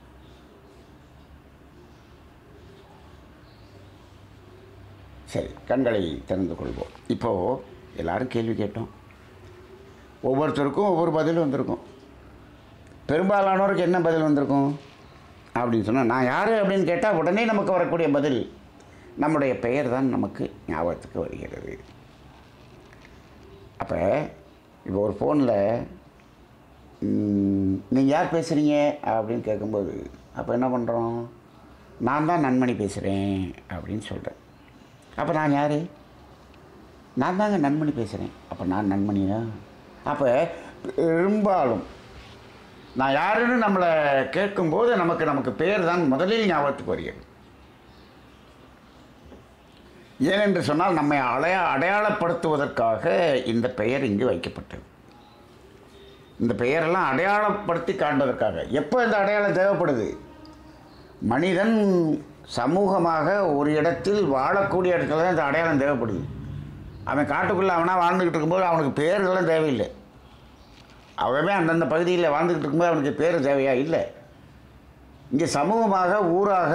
சரி, கண்களை திறந்து கொள்வோம். இப்போது எல்லாரும் கேள்வி கேட்டோம். ஒவ்வொருத்தருக்கும் ஒவ்வொரு பதில் வந்திருக்கும். பெரும்பாலானோருக்கு என்ன பதில் வந்திருக்கும் அப்படின்னு சொன்னால், நான் யார் அப்படின்னு கேட்டால் உடனே நமக்கு வரக்கூடிய பதில் நம்முடைய பெயர் தான் நமக்கு ஞாபகத்துக்கு வருகிறது. அப்போ இப்போ ஒரு ஃபோனில் நீங்கள் யார் பேசுகிறீங்க அப்படின்னு கேட்கும்போது அப்போ என்ன பண்ணுறோம்? நான் தான் நன்மணி பேசுகிறேன் அப்படின்னு சொல்கிறேன். அப்போ நான் யார்? நான் தாங்க நன்மணி பேசுகிறேன். அப்போ நான் நன்மணியா? அப்போ பெரும்பாலும் நான் யாருன்னு நம்மளை கேட்கும்போது நமக்கு நமக்கு பேர் தான் முதலில் ஞாபகத்துக்கு வருகிறது. ஏனென்று சொன்னால் நம்மை அடையா அடையாளப்படுத்துவதற்காக இந்த பெயர் இங்கு வைக்கப்பட்டது. இந்த பெயரெல்லாம் அடையாளப்படுத்தி காண்பதற்காக. எப்போ இந்த அடையாளம் தேவைப்படுது? மனிதன் சமூகமாக ஒரு இடத்தில் வாழக்கூடிய இடத்துல தான் இந்த அடையாளம் தேவைப்படுது. அவன் காட்டுக்குள்ளே அவனாக வாழ்ந்துக்கிட்டு இருக்கும்போது அவனுக்கு பேர்களெல்லாம் தேவையில்லை. அவவே அந்தந்த பகுதியில் வாழ்ந்துக்கிட்டு இருக்கும்போது அவனுக்கு பேர் தேவையா? இல்லை. இங்கே சமூகமாக ஊராக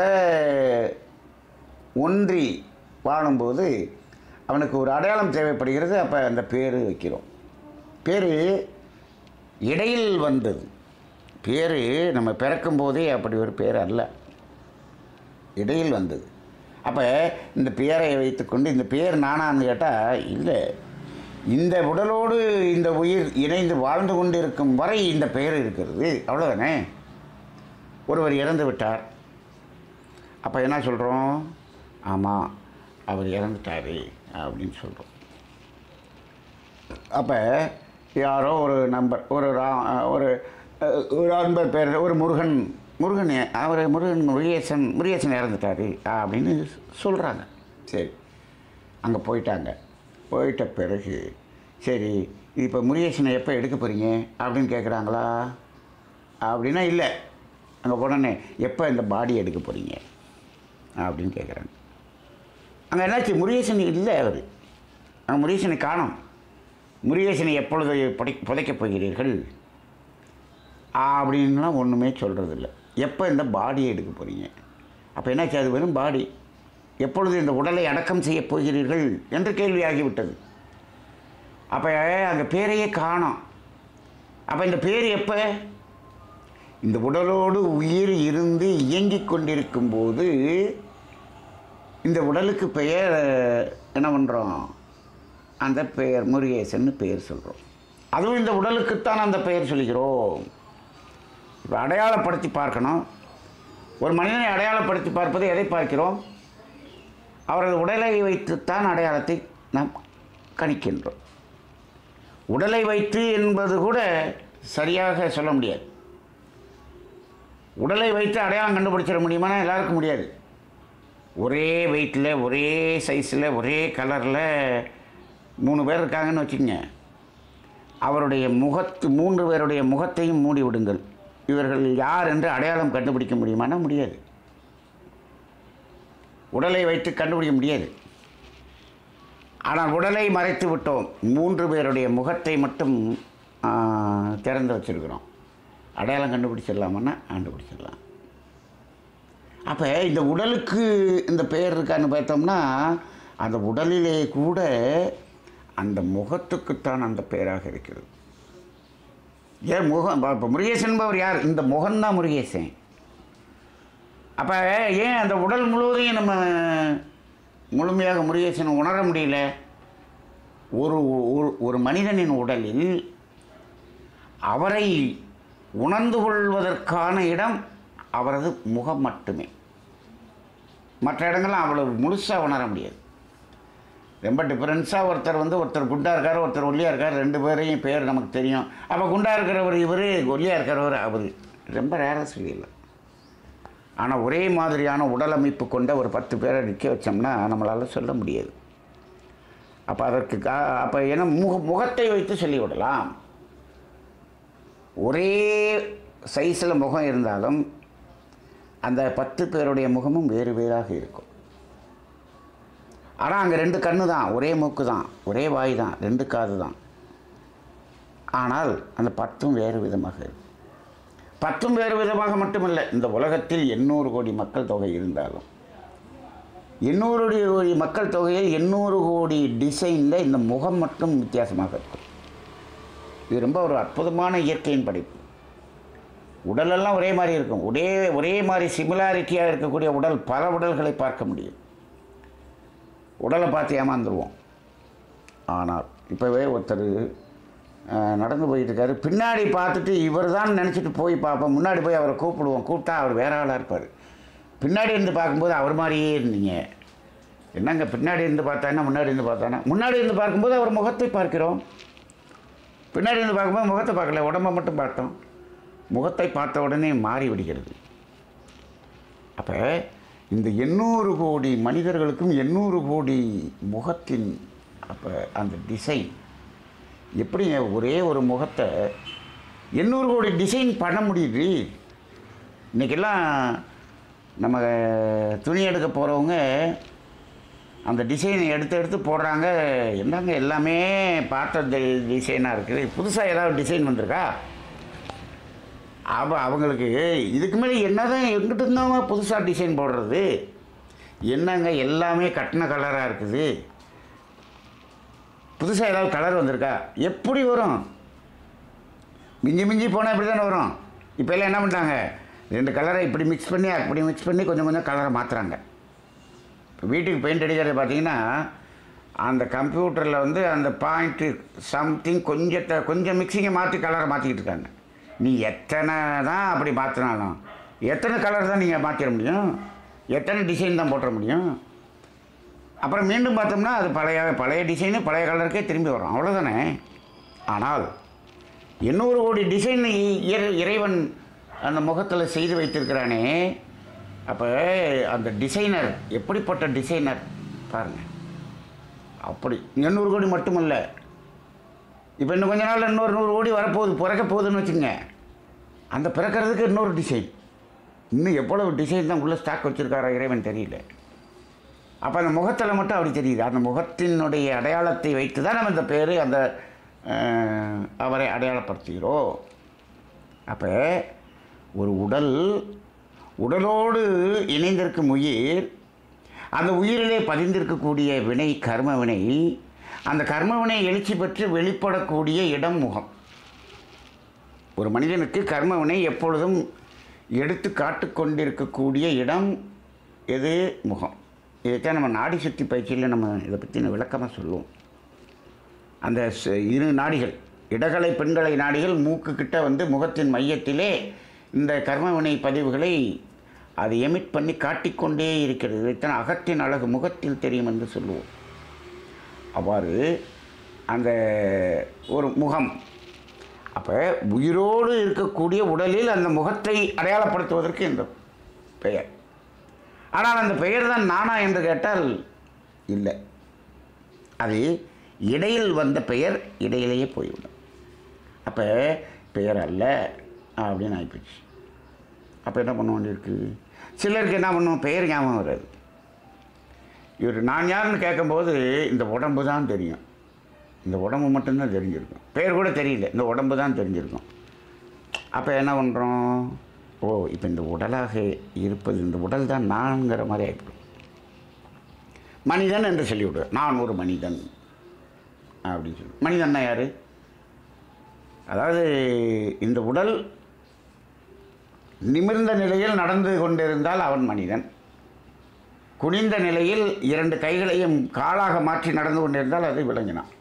ஒன்றி வாழும்போது அவனுக்கு ஒரு அடையாளம் தேவைப்படுகிறது. அப்போ அந்த பேர் வைக்கிறோம். பேர் இடையில் வந்தது. பேர் நம்ம பிறக்கும் போதே அப்படி ஒரு பேர் அல்ல, இடையில் வந்தது. அப்போ இந்த பேரை வைத்துக்கொண்டு இந்த பேர் நானான்னு கேட்டால் இல்லை. இந்த உடலோடு இந்த உயிர் இணைந்து வாழ்ந்து கொண்டு இருக்கும் வரை இந்த பெயர் இருக்கிறது, அவ்வளோதானே. ஒருவர் இறந்து விட்டார். அப்போ என்ன சொல்கிறோம்? ஆமாம், அவர் இறந்துட்டார் அப்படின்னு சொல்கிறோம். அப்போ யாரோ ஒரு நம்பர் ஒரு ரா ஒரு ஒரு அன்பர் பேர் ஒரு முருகன் முருகன் அவர் முருகன் முருகேசன் முருகேசன் இறந்துட்டார் அப்படின்னு சொல்கிறாங்க. சரி, அங்கே போயிட்டாங்க. போயிட்ட பிறகு சரி, இப்போ முருகேசனை எப்போ எடுக்க போகிறீங்க அப்படின்னு கேட்குறாங்களா? அப்படின்னா இல்லை. அங்கே போனோன்னே எப்போ இந்த பாடி எடுக்க போகிறீங்க அப்படின்னு கேட்குறாங்க. அங்கே என்னாச்சு? முருகேசன் இல்லை. அவர் அங்கே முருகேசனை காணோம். முருகேசனை எப்பொழுது புடை புதைக்கப் போகிறீர்கள் அப்படின்லாம் ஒன்றுமே சொல்கிறதில்ல. எப்போ இந்த பாடியை எடுக்க போகிறீங்க? அப்போ என்னாச்சு? அது வெறும் பாடி. எப்பொழுது இந்த உடலை அடக்கம் செய்யப் போகிறீர்கள் என்று கேள்வியாகிவிட்டது. அப்போ அந்த பேரையே காணோம். அப்போ இந்த பேர் எப்போ? இந்த உடலோடு உயிர் இருந்து இயங்கிக் கொண்டிருக்கும் போது இந்த உடலுக்கு பெயர் என்ன பண்ணுறோம்? அந்த பெயர் முருகேசன்னு பெயர் சொல்கிறோம். அதுவும் இந்த உடலுக்குத்தான் அந்த பெயர் சொல்கிறோம். இப்போ அடையாளப்படுத்தி பார்க்கணும். ஒரு மனிதனை அடையாளப்படுத்தி பார்ப்பது எதை பார்க்கிறோம்? அவரது உடலை வைத்துத்தான் அடையாளத்தை நாம் கணிக்கின்றோம். உடலை வைத்து என்பது கூட சரியாக சொல்ல முடியாது. உடலை வைத்து அடையாளம் கண்டுபிடிச்சிட முடியுமானா எல்லாருக்கும் முடியாது. ஒரே வெயிட்டில், ஒரே சைஸில், ஒரே கலரில் மூணு பேர் இருக்காங்கன்னு வச்சுக்கோங்க. அவருடைய முகத்து மூன்று பேருடைய முகத்தையும் மூடி விடுங்கள், இவர்கள் யார் என்று அடையாளம் கண்டுபிடிக்க முடியுமானா முடியாது. உடலை வைத்து கண்டுபிடிக்க முடியாது. ஆனால் உடலை மறைத்து விட்டோம், மூன்று பேருடைய முகத்தை மட்டும் திறந்து வச்சுருக்கிறோம். அடையாளம் கண்டுபிடிச்சிடலாமன்னா கண்டுபிடிச்சிடலாம். அப்போ இந்த உடலுக்கு இந்த பெயர் இருக்கான்னு பார்த்தோம்னா அந்த உடலிலே கூட அந்த முகத்துக்குத்தான் அந்த பெயராக இருக்கிறது. ஏன் முகம்? இப்போ முருகேசன் என்பவர் யார்? இந்த முகம்தான் முருகேசன். அப்போ ஏன் அந்த உடல் முழுவதையும் நம்ம முழுமையாக முருகேசனை உணர முடியல? ஒரு ஒரு மனிதனின் உடலில் அவரை உணர்ந்து கொள்வதற்கான இடம் அவரது முகம் மட்டுமே. மற்ற இடங்கள்லாம் அவ்வளவு முழுசாக உணர முடியாது. ரொம்ப டிஃப்ரென்ஸாக ஒருத்தர் வந்து ஒருத்தர் குண்டாக இருக்கார், ஒருத்தர் ஒல்லியாக இருக்கார், ரெண்டு பேரையும் பேர் நமக்கு தெரியும். அப்போ குண்டாக இருக்கிறவர் இவர், ஒல்லியாக இருக்கிறவர் அவர். ரொம்ப ரேரஸ் இல்லை. ஆனால் ஒரே மாதிரியான உடல் அமைப்பு கொண்ட ஒரு பத்து பேரை நிற்க வச்சோம்னா நம்மளால் சொல்ல முடியாது. அப்போ அதற்கு கா அப்போ ஏன்னா முக முகத்தை வைத்து சொல்லிவிடலாம். ஒரே சைஸில் முகம் இருந்தாலும் அந்த பத்து பேருடைய முகமும் வேறு வேறாக இருக்கும். ஆனால் அங்கே ரெண்டு கண்ணு தான், ஒரே மூக்கு தான், ஒரே வாய் தான், ரெண்டு காது தான். ஆனால் அந்த பத்தும் வேறு விதமாக இருக்கும். பத்தும் வேறு விதமாக மட்டுமல்ல, இந்த உலகத்தில் எண்ணூறு கோடி மக்கள் தொகை இருந்தாலும் எண்ணூறு கோடி மக்கள் தொகையில் எண்ணூறு கோடி டிசைனில் இந்த முகம் மட்டும் வித்தியாசமாக இருக்கும். இது ரொம்ப ஒரு அற்புதமான இயற்கையின் படைப்பு. உடலெல்லாம் ஒரே மாதிரி இருக்கும். ஒரே ஒரே மாதிரி சிமிலாரிட்டியாக இருக்கக்கூடிய உடல் பல உடல்களை பார்க்க முடியும். உடலை பார்த்து ஏமாந்துருவோம். ஆனால் இப்போவே ஒருத்தர் நடந்து போயிட்டு இருக்காரு, பின்னாடி பார்த்துட்டு இவர் தான் நினச்சிட்டு போய் பார்ப்போம். முன்னாடி போய் அவரை கூப்பிடுவோம், கூப்பிட்டா அவர் வேற ஆளாக இருப்பார். பின்னாடி இருந்து பார்க்கும்போது அவர் மாதிரியே இருந்தீங்க. என்னங்க பின்னாடி இருந்து பார்த்தானா முன்னாடி இருந்து பார்த்தானா? முன்னாடி இருந்து பார்க்கும்போது அவர் முகத்தை பார்க்கிறோம், பின்னாடி இருந்து பார்க்கும்போது முகத்தை பார்க்கல, உடம்பை மட்டும் பார்த்தோம். முகத்தை பார்த்த உடனே மாறி விடுகிறது. அப்போ இந்த எண்ணூறு கோடி மனிதர்களுக்கும் எண்ணூறு கோடி முகத்தின் அப்போ அந்த டிசைன் எப்படி ஒரே ஒரு முகத்தை எண்ணூறு கோடி டிசைன் பண்ண முடியுது? இன்றைக்கெல்லாம் நம்ம துணி எடுக்க போகிறவங்க அந்த டிசைனை எடுத்து எடுத்து போடுறாங்க. என்னங்க எல்லாமே பார்த்த டிசைனாக இருக்குது, புதுசாக ஏதாவது டிசைன் வந்திருக்கா? அப்போ அவங்களுக்கு இதுக்கு மேலே என்ன தான் எங்கிட்ட இருந்தாங்க புதுசாக டிசைன் போடுறது? என்னங்க எல்லாமே கட்டின கலராக இருக்குது, புதுசாக ஏதாவது கலர் வந்திருக்கா? எப்படி வரும்? மிஞ்சி மிஞ்சி போனால் இப்படி தானே வரும். இப்போ எல்லாம் என்ன பண்ணுறாங்க, ரெண்டு கலரை இப்படி மிக்ஸ் பண்ணி அப்படி மிக்ஸ் பண்ணி கொஞ்சம் கொஞ்சம் கலரை மாற்றுறாங்க. இப்போ வீட்டுக்கு பெயிண்ட் அடிக்கிறது பார்த்தீங்கன்னா அந்த கம்ப்யூட்டரில் வந்து அந்த பாயிண்ட்டு சம்திங் கொஞ்சத்தை கொஞ்சம் மிக்சிங்கை மாற்றி கலரை மாற்றிக்கிட்டு இருக்காங்க. நீ எத்தனை தான் அப்படி மாற்றினாலும் எத்தனை கலர் தான் நீங்கள் மாற்றிட முடியும்? எத்தனை டிசைன் தான் போட்டுற முடியும்? அப்புறம் மீண்டும் பார்த்தோம்னா அது பழைய பழைய டிசைனு பழைய கலருக்கே திரும்பி வரும், அவ்வளோதானே. ஆனால் எண்ணூறு கோடி டிசைன் இறைவன் அந்த முகத்தில் செய்து வைத்திருக்கிறானே. அப்போ அந்த டிசைனர் எப்படிப்பட்ட டிசைனர் பாருங்கள். அப்படி எண்ணூறு கோடி மட்டுமல்ல, இப்போ இன்னும் கொஞ்ச நாள் இன்னொரு நூறு கோடி வரப்போகுது, பிறக்க போகுதுன்னு வச்சுங்க. அந்த பிறக்கிறதுக்கு இன்னொரு டிசைன், இன்னும் எவ்வளவு டிசைன் தான் உள்ளே ஸ்டாக் வச்சுருக்காரா இறைவன் தெரியல. அப்போ அந்த முகத்தில் மட்டும் அப்படி தெரியுது. அந்த முகத்தினுடைய அடையாளத்தை வைத்து தான் நம்ம இந்த பேர் அந்த அவரை அடையாளப்படுத்துகிறோம். அப்போ ஒரு உடல், உடலோடு இணைந்திருக்கும் உயிர், அந்த உயிரிலே பதிந்திருக்கக்கூடிய வினை கர்ம வினை, அந்த கர்மவினை எழுச்சி பெற்று வெளிப்படக்கூடிய இடம் முகம். ஒரு மனிதனுக்கு கர்மவினை எப்பொழுதும் எடுத்து காட்டு கொண்டிருக்கக்கூடிய இடம் எது? முகம். இதைத்தான் நம்ம நாடி சுத்தி பயிற்சியில் நம்ம இதை பற்றி விளக்கமாக சொல்லுவோம். அந்த இரு நாடிகள், இடகலை பெண்களை நாடிகள் மூக்கு கிட்ட வந்து முகத்தின் மையத்திலே இந்த கர்மவினை பதிவுகளை அது எமிட் பண்ணி காட்டிக்கொண்டே இருக்கிறது. இதைத்தான் அகத்தின் அழகு முகத்தில் தெரியும் என்று சொல்லுவோம். அவ்வாறு அந்த ஒரு முகம். அப்போ உயிரோடு இருக்கக்கூடிய உடலில் அந்த முகத்தை அடையாளப்படுத்துவதற்கு இந்த பெயர். ஆனால் அந்த பெயர் தான் நானா என்று கேட்டால் இல்லை. அது இடையில் வந்த பெயர் இடையிலேயே போய்விடும். அப்போ பெயர் அல்ல அப்படின்னு ஆகிப்போச்சு. அப்போ என்ன பண்ண வேண்டியிருக்கு? சிலருக்கு என்ன பண்ணுவோம், பெயர் ஞாபகம் வராது. இவர் நான் யாருன்னு கேட்கும்போது இந்த உடம்பு தான் தெரியும், இந்த உடம்பு மட்டும்தான் தெரிஞ்சிருக்கும், பெயர் கூட தெரியல, இந்த உடம்பு தான் தெரிஞ்சிருக்கும். அப்போ என்ன பண்ணுறோம்? ஓ, இப்போ இந்த உடலாக இருப்பது இந்த உடல் தான் நான்கிற மாதிரி ஆகிடும். மனிதன் என்று சொல்லிவிடுவேன், நான் ஒரு மனிதன் அப்படின்னு சொல்லி. மனிதன்னா யார்? அதாவது இந்த உடல் நிமிர்ந்த நிலையில் நடந்து கொண்டிருந்தால் அவன் மனிதன். குனிந்த நிலையில் இரண்டு கைகளையும் காலாக மாற்றி நடந்து கொண்டிருந்தால் அது விலங்கினான்.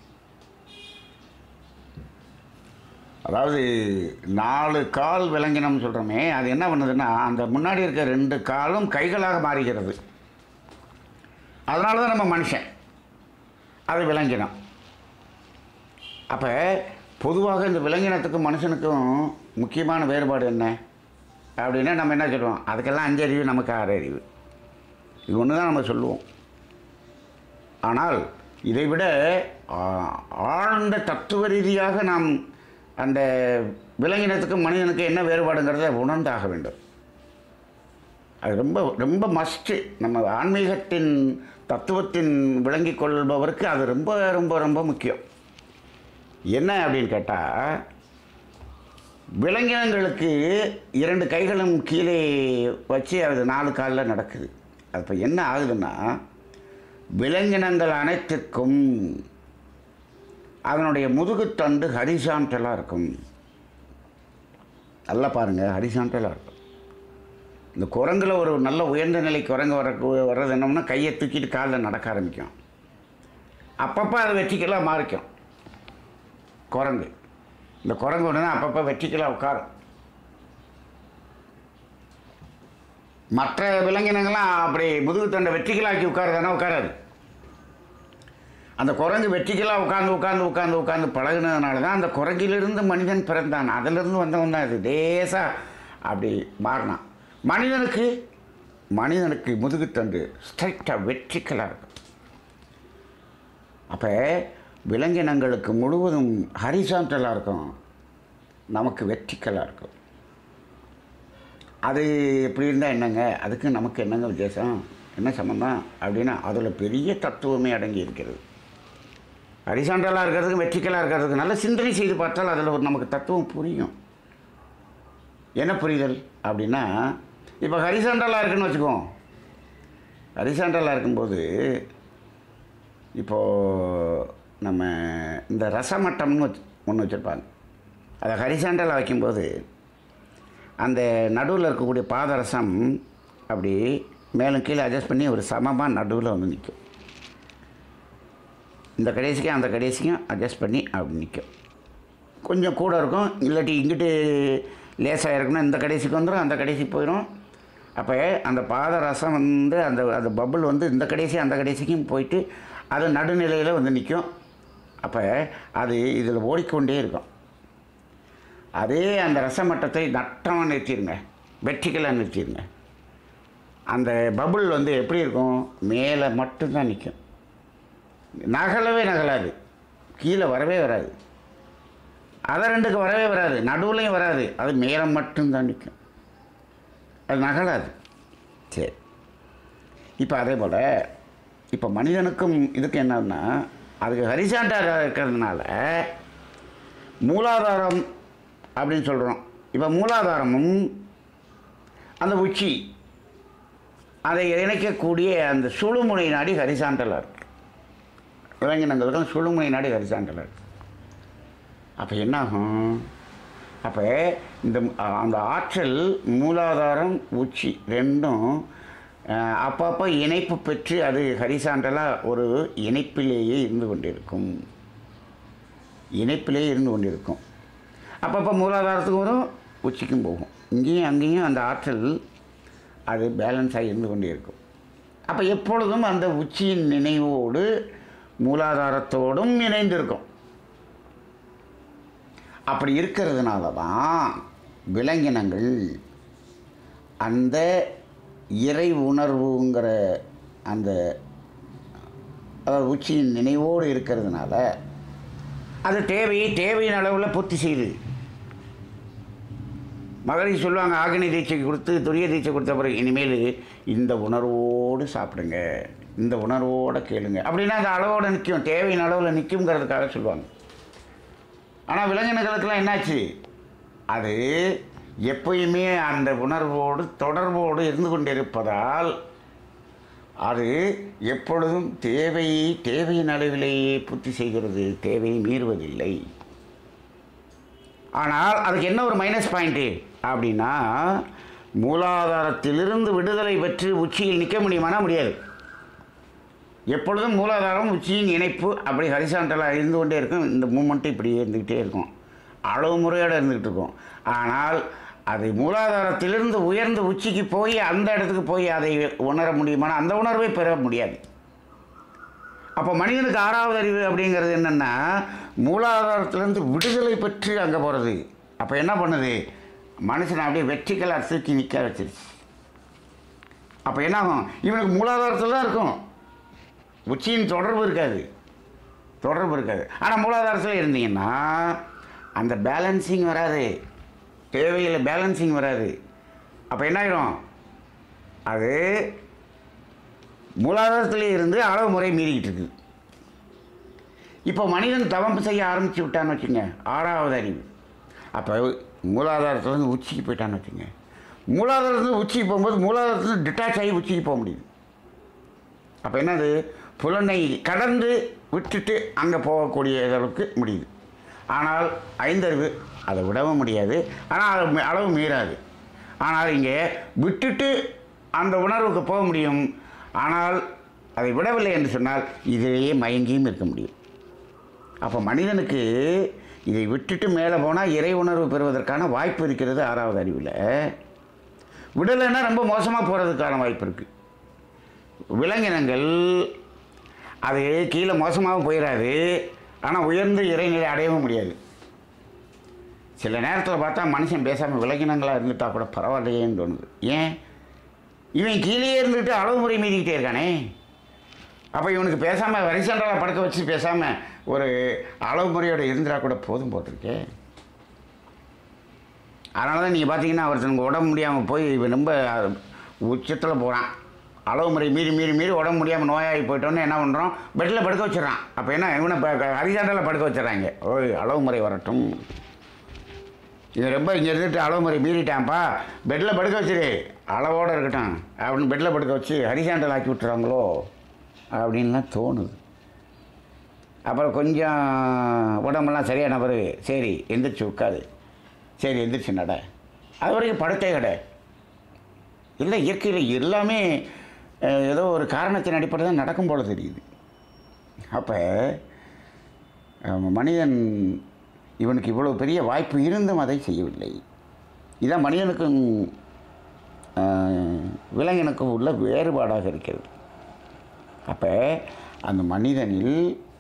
அதாவது நாலு கால் விலங்கினம் சொல்கிறோமே, அது என்ன பண்ணுதுன்னா அந்த முன்னாடி இருக்க ரெண்டு காலும் கைகளாக மாறுகிறது. அதனால தான் நம்ம மனுஷன், அது விலங்கினம். அப்போ பொதுவாக இந்த விலங்கினத்துக்கும் மனுஷனுக்கும் முக்கியமான வேறுபாடு என்ன அப்படின்னா நம்ம என்ன சொல்லுவோம்? அதுக்கெல்லாம் அஞ்சு அறிவு, நமக்கு ஆறு அறிவு. இது ஒன்று தான் நம்ம சொல்லுவோம். ஆனால் இதைவிட ஆழ்ந்த தத்துவ ரீதியாக நாம் அந்த விலங்கினத்துக்கும் மனிதனுக்கும் என்ன வேறுபாடுங்கிறத உணர்ந்தாக வேண்டும். அது ரொம்ப ரொம்ப மஸ்ட்டு. நம்ம ஆன்மீகத்தின் தத்துவத்தின் விளங்கி கொள்பவருக்கு அது ரொம்ப ரொம்ப ரொம்ப முக்கியம். என்ன அப்படின்னு கேட்டால், விலங்கினங்களுக்கு இரண்டு கைகளும் கீழே வச்சு அது நாலு காலில் நடக்குது. அது இப்போ என்ன ஆகுதுன்னா, விலங்கினங்கள் அனைத்துக்கும் அதனுடைய முதுகுத்தண்டு ஹரிசாண்டலாக இருக்கும். நல்லா பாருங்கள், ஹரிசாண்டலாக இருக்கும். இந்த குரங்கில் ஒரு நல்ல உயர்ந்த நிலை குரங்கு வர வர்றது என்னம்னா, கையை தூக்கிட்டு காலில் நடக்க ஆரம்பிக்கும். அப்பப்போ அது வெற்றிக்கெல்லாம் மாறிக்கும் குரங்கு. இந்த குரங்கு ஒன்று தான் அப்பப்போ வெற்றிக்கெல்லாம் உட்காரும். மற்ற விலங்கினங்கள்லாம் அப்படி முதுகுத்தண்டை வெற்றிக்கலாக்கி உட்காருதானா? உட்காராது. அந்த குரங்கு வெற்றிக்கெல்லாம் உட்காந்து உட்காந்து உட்காந்து உட்காந்து பழகினதுனால தான் அந்த குரங்கிலிருந்து மனிதன் பிறந்தான். அதிலிருந்து வந்தவன் தான் இது. லேசாக அப்படி மாறினான். மனிதனுக்கு மனிதனுக்கு முதுகுத்தண்டு ஸ்ட்ரைட்டாக வெற்றிக்கலாக இருக்கும். அப்போ விலங்கினங்களுக்கு முழுவதும் ஹரிசாண்டலாக இருக்கும், நமக்கு வெற்றிக்கலாக இருக்கும். அது எப்படி இருந்தால் என்னங்க, அதுக்கு நமக்கு என்னங்க வித்தியாசம், என்ன சம்பந்தம் அப்படின்னா அதில் பெரிய தத்துவமே அடங்கி இருக்கிறது. ஹரிசாண்டலாக இருக்கிறதுக்கு வெற்றிக்கலாக இருக்கிறதுக்கு நல்ல சிந்தனை செய்து பார்த்தால் அதில் ஒரு நமக்கு தத்துவம் புரியும். என்ன புரிதல் அப்படின்னா, இப்போ ஹரிசாண்டலாக இருக்குன்னு வச்சுக்குவோம். ஹரிசாண்டலாக இருக்கும்போது இப்போது நம்ம இந்த ரசமட்டம்னு வச்சு ஒன்று வச்சுருப்பாங்க. அதை ஹரிசாண்டலாக வைக்கும்போது அந்த நடுவில் இருக்கக்கூடிய பாதரசம் அப்படி மேலும் கீழே அட்ஜஸ்ட் பண்ணி ஒரு சமமாக நடுவில் வந்து நிற்கும். இந்த கடைசிக்கும் அந்த கடைசிக்கும் அட்ஜஸ்ட் பண்ணி அப்படி நிற்கும். கொஞ்சம் கூட இருக்கும், இல்லாட்டி இங்கிட்டு லேசாக இருக்குன்னா இந்த கடைசிக்கு வந்துடும், அந்த கடைசிக்கு போயிடும். அப்போ அந்த பாதரசம் வந்து அந்த அந்த பபுள் வந்து இந்த கடைசி அந்த கடைசிக்கும் போயிட்டு அது நடுநிலையில் வந்து நிற்கும். அப்போ அது இதில் ஓடிக்கொண்டே இருக்கும். அதே அந்த ரசமட்டத்தை நட்டமாக நிறுத்திடுங்க, வெற்றிக்கலாக நிறுத்திடுங்க. அந்த பபுள் வந்து எப்படி இருக்கும்? மேலே மட்டும்தான் நிற்கும், நகலவே நகலாது, கீழே வரவே வராது. அதை ரெண்டுக்கு வரவே வராது, நடுவுலையும் வராது, அது மேலே மட்டும்தான் நிற்கும், அது நகலாது. சரி, இப்போ அதே போல் இப்போ மனிதனுக்கும் இதுக்கு என்னன்னா, அதுக்கு ஹரிசாண்டலாக இருக்கிறதுனால மூலாதாரம் அப்படின்னு சொல்கிறோம். இப்போ மூலாதாரமும் அந்த உச்சி அதை இணைக்கக்கூடிய அந்த சுழுமுனை நாடி ஹரிசாண்டலாக இருக்கு. விலங்கினங்களுக்கும் சுழுமுனை நாடி ஹரிசாண்டலாக இருக்குது. அப்போ என்னாகும்? அப்போ இந்த அந்த ஆற்றல் மூலாதாரம் உச்சி ரெண்டும் அப்பப்போ இணைப்பு பெற்று அது ஹரிசாண்டலாக ஒரு இணைப்பிலேயே இருந்து கொண்டிருக்கும். இணைப்பிலேயே இருந்து கொண்டிருக்கும். அப்பப்போ மூலாதாரத்துக்கு வரும், உச்சிக்கும் போகும். இங்கேயும் அங்கேயும் அந்த ஆற்றல் அது பேலன்ஸாக இருந்து கொண்டே இருக்கும். அப்போ எப்பொழுதும் அந்த உச்சியின் நினைவோடு மூலாதாரத்தோடும் இணைந்திருக்கும். அப்படி இருக்கிறதுனால தான் விலங்கினங்கள் அந்த இறை உணர்வுங்கிற அந்த அதாவது உச்சியின் நினைவோடு இருக்கிறதுனால அது தேவையை தேவையின் அளவில் பூர்த்தி செய்யுது. மகளிர் சொல்லுவாங்க, ஆகினி தீட்சை கொடுத்து துரிய தீட்சை கொடுத்த பிறகு இனிமேல் இந்த உணர்வோடு சாப்பிடுங்க, இந்த உணர்வோடு கேளுங்க அப்படின்னா அந்த அளவோடு நிற்கும், தேவையின் அளவில் நிற்குங்கிறதுக்காக சொல்லுவாங்க. ஆனால் விலங்கினங்களுக்கெல்லாம் என்னாச்சு? அது எப்பயுமே அந்த உணர்வோடு தொடர்போடு இருந்து கொண்டிருப்பதால் அது எப்பொழுதும் தேவையை தேவையின் அளவிலேயே பூர்த்தி செய்கிறது, தேவையை மீறுவதில்லை. ஆனால் அதுக்கு என்ன ஒரு மைனஸ் பாயிண்ட்டு அப்படின்னா, மூலாதாரத்திலிருந்து விடுதலை பெற்று உச்சியில் நிற்க முடியுமானா முடியாது. எப்பொழுதும் மூலாதாரம் உச்சியின் இணைப்பு அப்படி ஹரிசாண்டலாக இருந்து கொண்டே இருக்கும். இந்த மூமெண்ட்டு இப்படியே இருந்துக்கிட்டே இருக்கும், அளவு முறையோடு இருந்துக்கிட்டு இருக்கும். ஆனால் அது மூலாதாரத்திலிருந்து உயர்ந்து உச்சிக்கு போய் அந்த இடத்துக்கு போய் அதை உணர முடியுமானா அந்த உணர்வை பெற முடியாது. அப்போ மனிதனுக்கு ஆறாவது அறிவு அப்படிங்கிறது என்னென்னா, மூலாதாரத்திலேருந்து விடுதலை பெற்று அங்கே போகிறது. அப்போ என்ன பண்ணுது? மனுஷனை அப்படியே வெற்றிகளாக தூக்கி நிற்க வச்சிருச்சு. அப்போ என்னாகும்? இவனுக்கு மூலாதாரத்தில் தான் இருக்கும், உச்சியின் தொடர்பு இருக்காது, தொடர்பு இருக்காது. ஆனால் மூலாதாரத்தில் இருந்தீங்கன்னா அந்த பேலன்சிங் வராது, தேவையில் பேலன்சிங் வராது. அப்போ என்ன ஆகிடும்? அது மூலாதாரத்திலே இருந்து அளவு முறை மீறிக்கிட்டு இருக்குது. இப்போ மனிதன் தவம் செய்ய ஆரம்பித்து விட்டான்னு வச்சுங்க, ஆறாவது அறிவு. அப்போ மூலாதாரத்துலேருந்து உச்சிக்கு போயிட்டான்னு வச்சுங்க, மூலாதாரத்துலேருந்து உச்சிக்கு போகும்போது மூலாதாரத்துலேருந்து டிட்டாச் ஆகி உச்சிக்கு போக முடியுது. அப்போ என்னது? புலனை கடந்து விட்டுட்டு அங்கே போகக்கூடிய அளவுக்கு முடியுது. ஆனால் ஐந்தறிவு அதை விடவும் முடியாது, ஆனால் அது அளவு மீறாது. ஆனால் இங்கே விட்டுட்டு அந்த உணர்வுக்கு போக முடியும். ஆனால் அதை விடவில்லை என்று சொன்னால் இதிலேயே மயங்கியும் இருக்க முடியும். அப்போ மனிதனுக்கு இதை விட்டுட்டு மேலே போனால் இறை உணர்வு பெறுவதற்கான வாய்ப்பு இருக்கிறது ஆறாவது அறிவில். விடலைன்னா ரொம்ப மோசமாக போகிறதுக்கான வாய்ப்பு இருக்குது. விலங்கினங்கள் அது கீழே மோசமாகவும் போயிடாது, ஆனால் உயர்ந்து இறைநிலை அடையவும் முடியாது. சில நேரத்தில் பார்த்தா மனுஷன் பேசாமல் விலங்கினங்களாக இருந்துட்டால் கூட பரவாயில்லையேன்னு தோணுது. ஏன்? இவன் கீழே இருந்துட்டு அளவு முறை மீறிக்கிட்டே இருக்கானே. அப்போ இவனுக்கு பேசாமல் வரிசண்டால் படுக்க வச்சு பேசாமல் ஒரு அளவு முறையோடு இருந்தால் கூட போதும் போட்டிருக்கே. அதனால தான் நீங்கள் பார்த்தீங்கன்னா ஒருத்தனுக்கு உடம்பு முடியாமல் போய் இவன் ரொம்ப உச்சத்தில் போகிறான், அளவு முறை மீறி மீறி மீறி உடம்பு முடியாமல் நோயாகி போயிட்டோன்னு என்ன பண்ணுறோம்? பெட்டில் படுக்க வச்சிடறான். அப்போ என்ன? இவனை இப்போ ஹரிசாண்டலில் படுக்க வச்சிடறாங்க. ஓய், அளவு முறை வரட்டும், இவன் ரொம்ப இங்கே இருந்துட்டு அளவு முறை மீறிட்டான்ப்பா, பெட்டில் படுக்க வச்சிரு, அளவோடு இருக்கட்டும் அப்படின்னு பெட்டில் படுக்க வச்சு ஹரிசாண்டல் ஆக்கி விட்டுறாங்களோ அப்படின்லாம் தோணுது. அப்புறம் கொஞ்சம் உடம்பெல்லாம் சரியான பிறகு சரி எந்திரிச்சு உட்காது, சரி எந்திரிச்சு நட, அது வரைக்கும் படுத்தே கடை இல்லை. இயற்கையில் எல்லாமே ஏதோ ஒரு காரணத்தின் அடிப்படையில் தான் நடக்கும் போல தெரியுது. அப்போ மனிதன் இவனுக்கு இவ்வளோ பெரிய வாய்ப்பு இருந்தும் அதை செய்யவில்லை. இதான் மனிதனுக்கும் விலங்கினுக்கும் உள்ள வேறுபாடாக இருக்கிறது. அப்போ அந்த மனிதனில்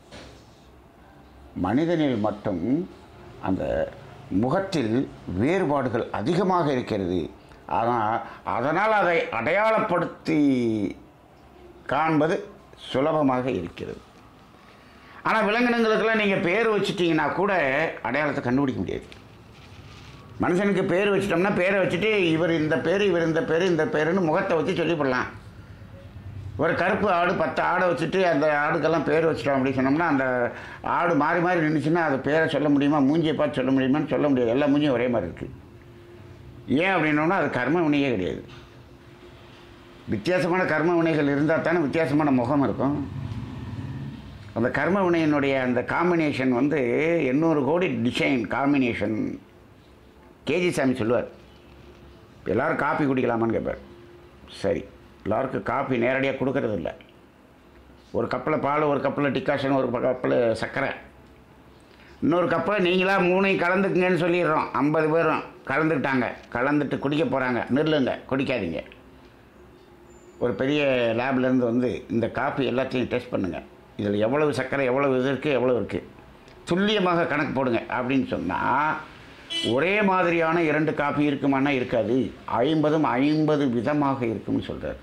மனிதனில் மட்டும் அந்த முகத்தில் வேறுபாடுகள் அதிகமாக இருக்கிறது. ஆனால் அதனால் அதை அடையாளப்படுத்தி காண்பது சுலபமாக இருக்கிறது. ஆனால் விலங்கினங்களுக்கெல்லாம் நீங்கள் பேர் வச்சுட்டிங்கன்னா கூட அடையாளத்தை கண்டுபிடிக்க முடியாது. மனுஷனுக்கு பேர் வச்சிட்டோம்னா பேரை வச்சுட்டு இவர் இந்த பேர் இவர் இந்த பேர் இந்த பேருன்னு முகத்தை வச்சு சொல்லிவிடலாம். ஒரு கருப்பு ஆடு பத்து ஆடை வச்சுட்டு அந்த ஆடுக்கெல்லாம் பேர் வச்சிட்டோம் அப்படின்னு சொன்னோம்னா அந்த ஆடு மாறி மாறி நின்றுச்சுன்னா அது பேரை சொல்ல முடியுமா? மூஞ்சியை பார்த்து சொல்ல முடியுமான்னு சொல்ல முடியாது. எல்லா மூஞ்சியும் ஒரே மாதிரி இருக்குது. ஏன் அப்படின்னோன்னா அது கர்ம வினையே கிடையாது. வித்தியாசமான கர்ம வினைகள் இருந்தால் தானே வித்தியாசமான முகம் இருக்கும். அந்த கர்ம வினையினுடைய அந்த காம்பினேஷன் வந்து எண்ணூறு கோடி டிசைன் காம்பினேஷன். கேஜி சாமி சொல்லுவார், எல்லோரும் காப்பி குடிக்கலாமான்னு கேட்பார். சரி, எல்லோருக்கும் காப்பி நேரடியாக கொடுக்கறது இல்லை. ஒரு கப்பில் பால், ஒரு கப்பில் டிகாஷன், ஒரு கப்பில் சர்க்கரை, இன்னொரு கப்பில் நீங்களாக மூணையும் கலந்துக்குங்கன்னு சொல்லிடுறோம். ஐம்பது பேரும் கலந்துக்கிட்டாங்க, கலந்துட்டு குடிக்க போகிறாங்க. நில்லுங்க, குடிக்காதீங்க. ஒரு பெரிய லேப்லேருந்து வந்து இந்த காப்பி எல்லாத்தையும் டெஸ்ட் பண்ணுங்கள், இதில் எவ்வளவு சர்க்கரை, எவ்வளவு இது இருக்குது, எவ்வளோ இருக்குது, துல்லியமாக கணக்கு போடுங்க அப்படின்னு சொன்னால் ஒரே மாதிரியான இரண்டு காப்பி இருக்குமானா இருக்காது. ஐம்பதும் ஐம்பது விதமாக இருக்கும்னு சொல்கிறார்.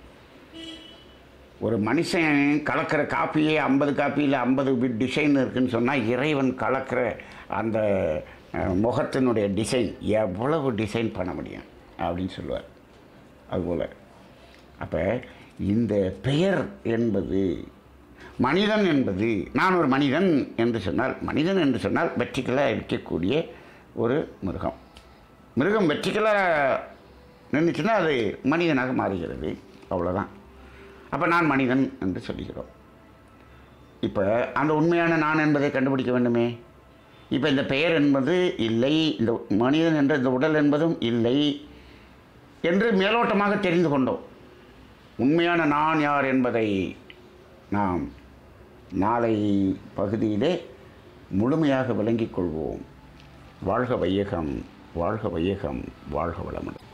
ஒரு மனுஷன் கலக்கிற காப்பியே ஐம்பது காப்பியில் ஐம்பது டிசைன் இருக்குதுன்னு சொன்னால் இறைவன் கலக்கிற அந்த முகத்தினுடைய டிசைன் எவ்வளவு டிசைன் பண்ண முடியும் அப்படின்னு சொல்லுவார். அதுபோல் அப்போ இந்த பெயர் என்பது, மனிதன் என்பது, நான் ஒரு மனிதன் என்று சொன்னால், மனிதன் என்று சொன்னால் வெற்றிக்கலாக இருக்கக்கூடிய ஒரு மிருகம். மிருகம் வெற்றிக்கலாக நின்றுச்சுன்னா அது மனிதனாக மாறுகிறது, அவ்வளோதான். அப்போ நான் மனிதன் என்று சொல்லுகிறோம். இப்போ அந்த உண்மையான நான் என்பதை கண்டுபிடிக்க வேண்டுமே. இப்போ இந்த பெயர் என்பது இல்லை, இந்த மனிதன் என்ற இந்த உடல் என்பதும் இல்லை என்று மேலோட்டமாக தெரிந்து கொண்டோம். உண்மையான நான் யார் என்பதை நாம் நாளை பகுதியிலே முழுமையாக விளங்கிக் கொள்வோம். வாழ்க வையகம், வாழ்க வையகம், வாழ்க வளமுடன்.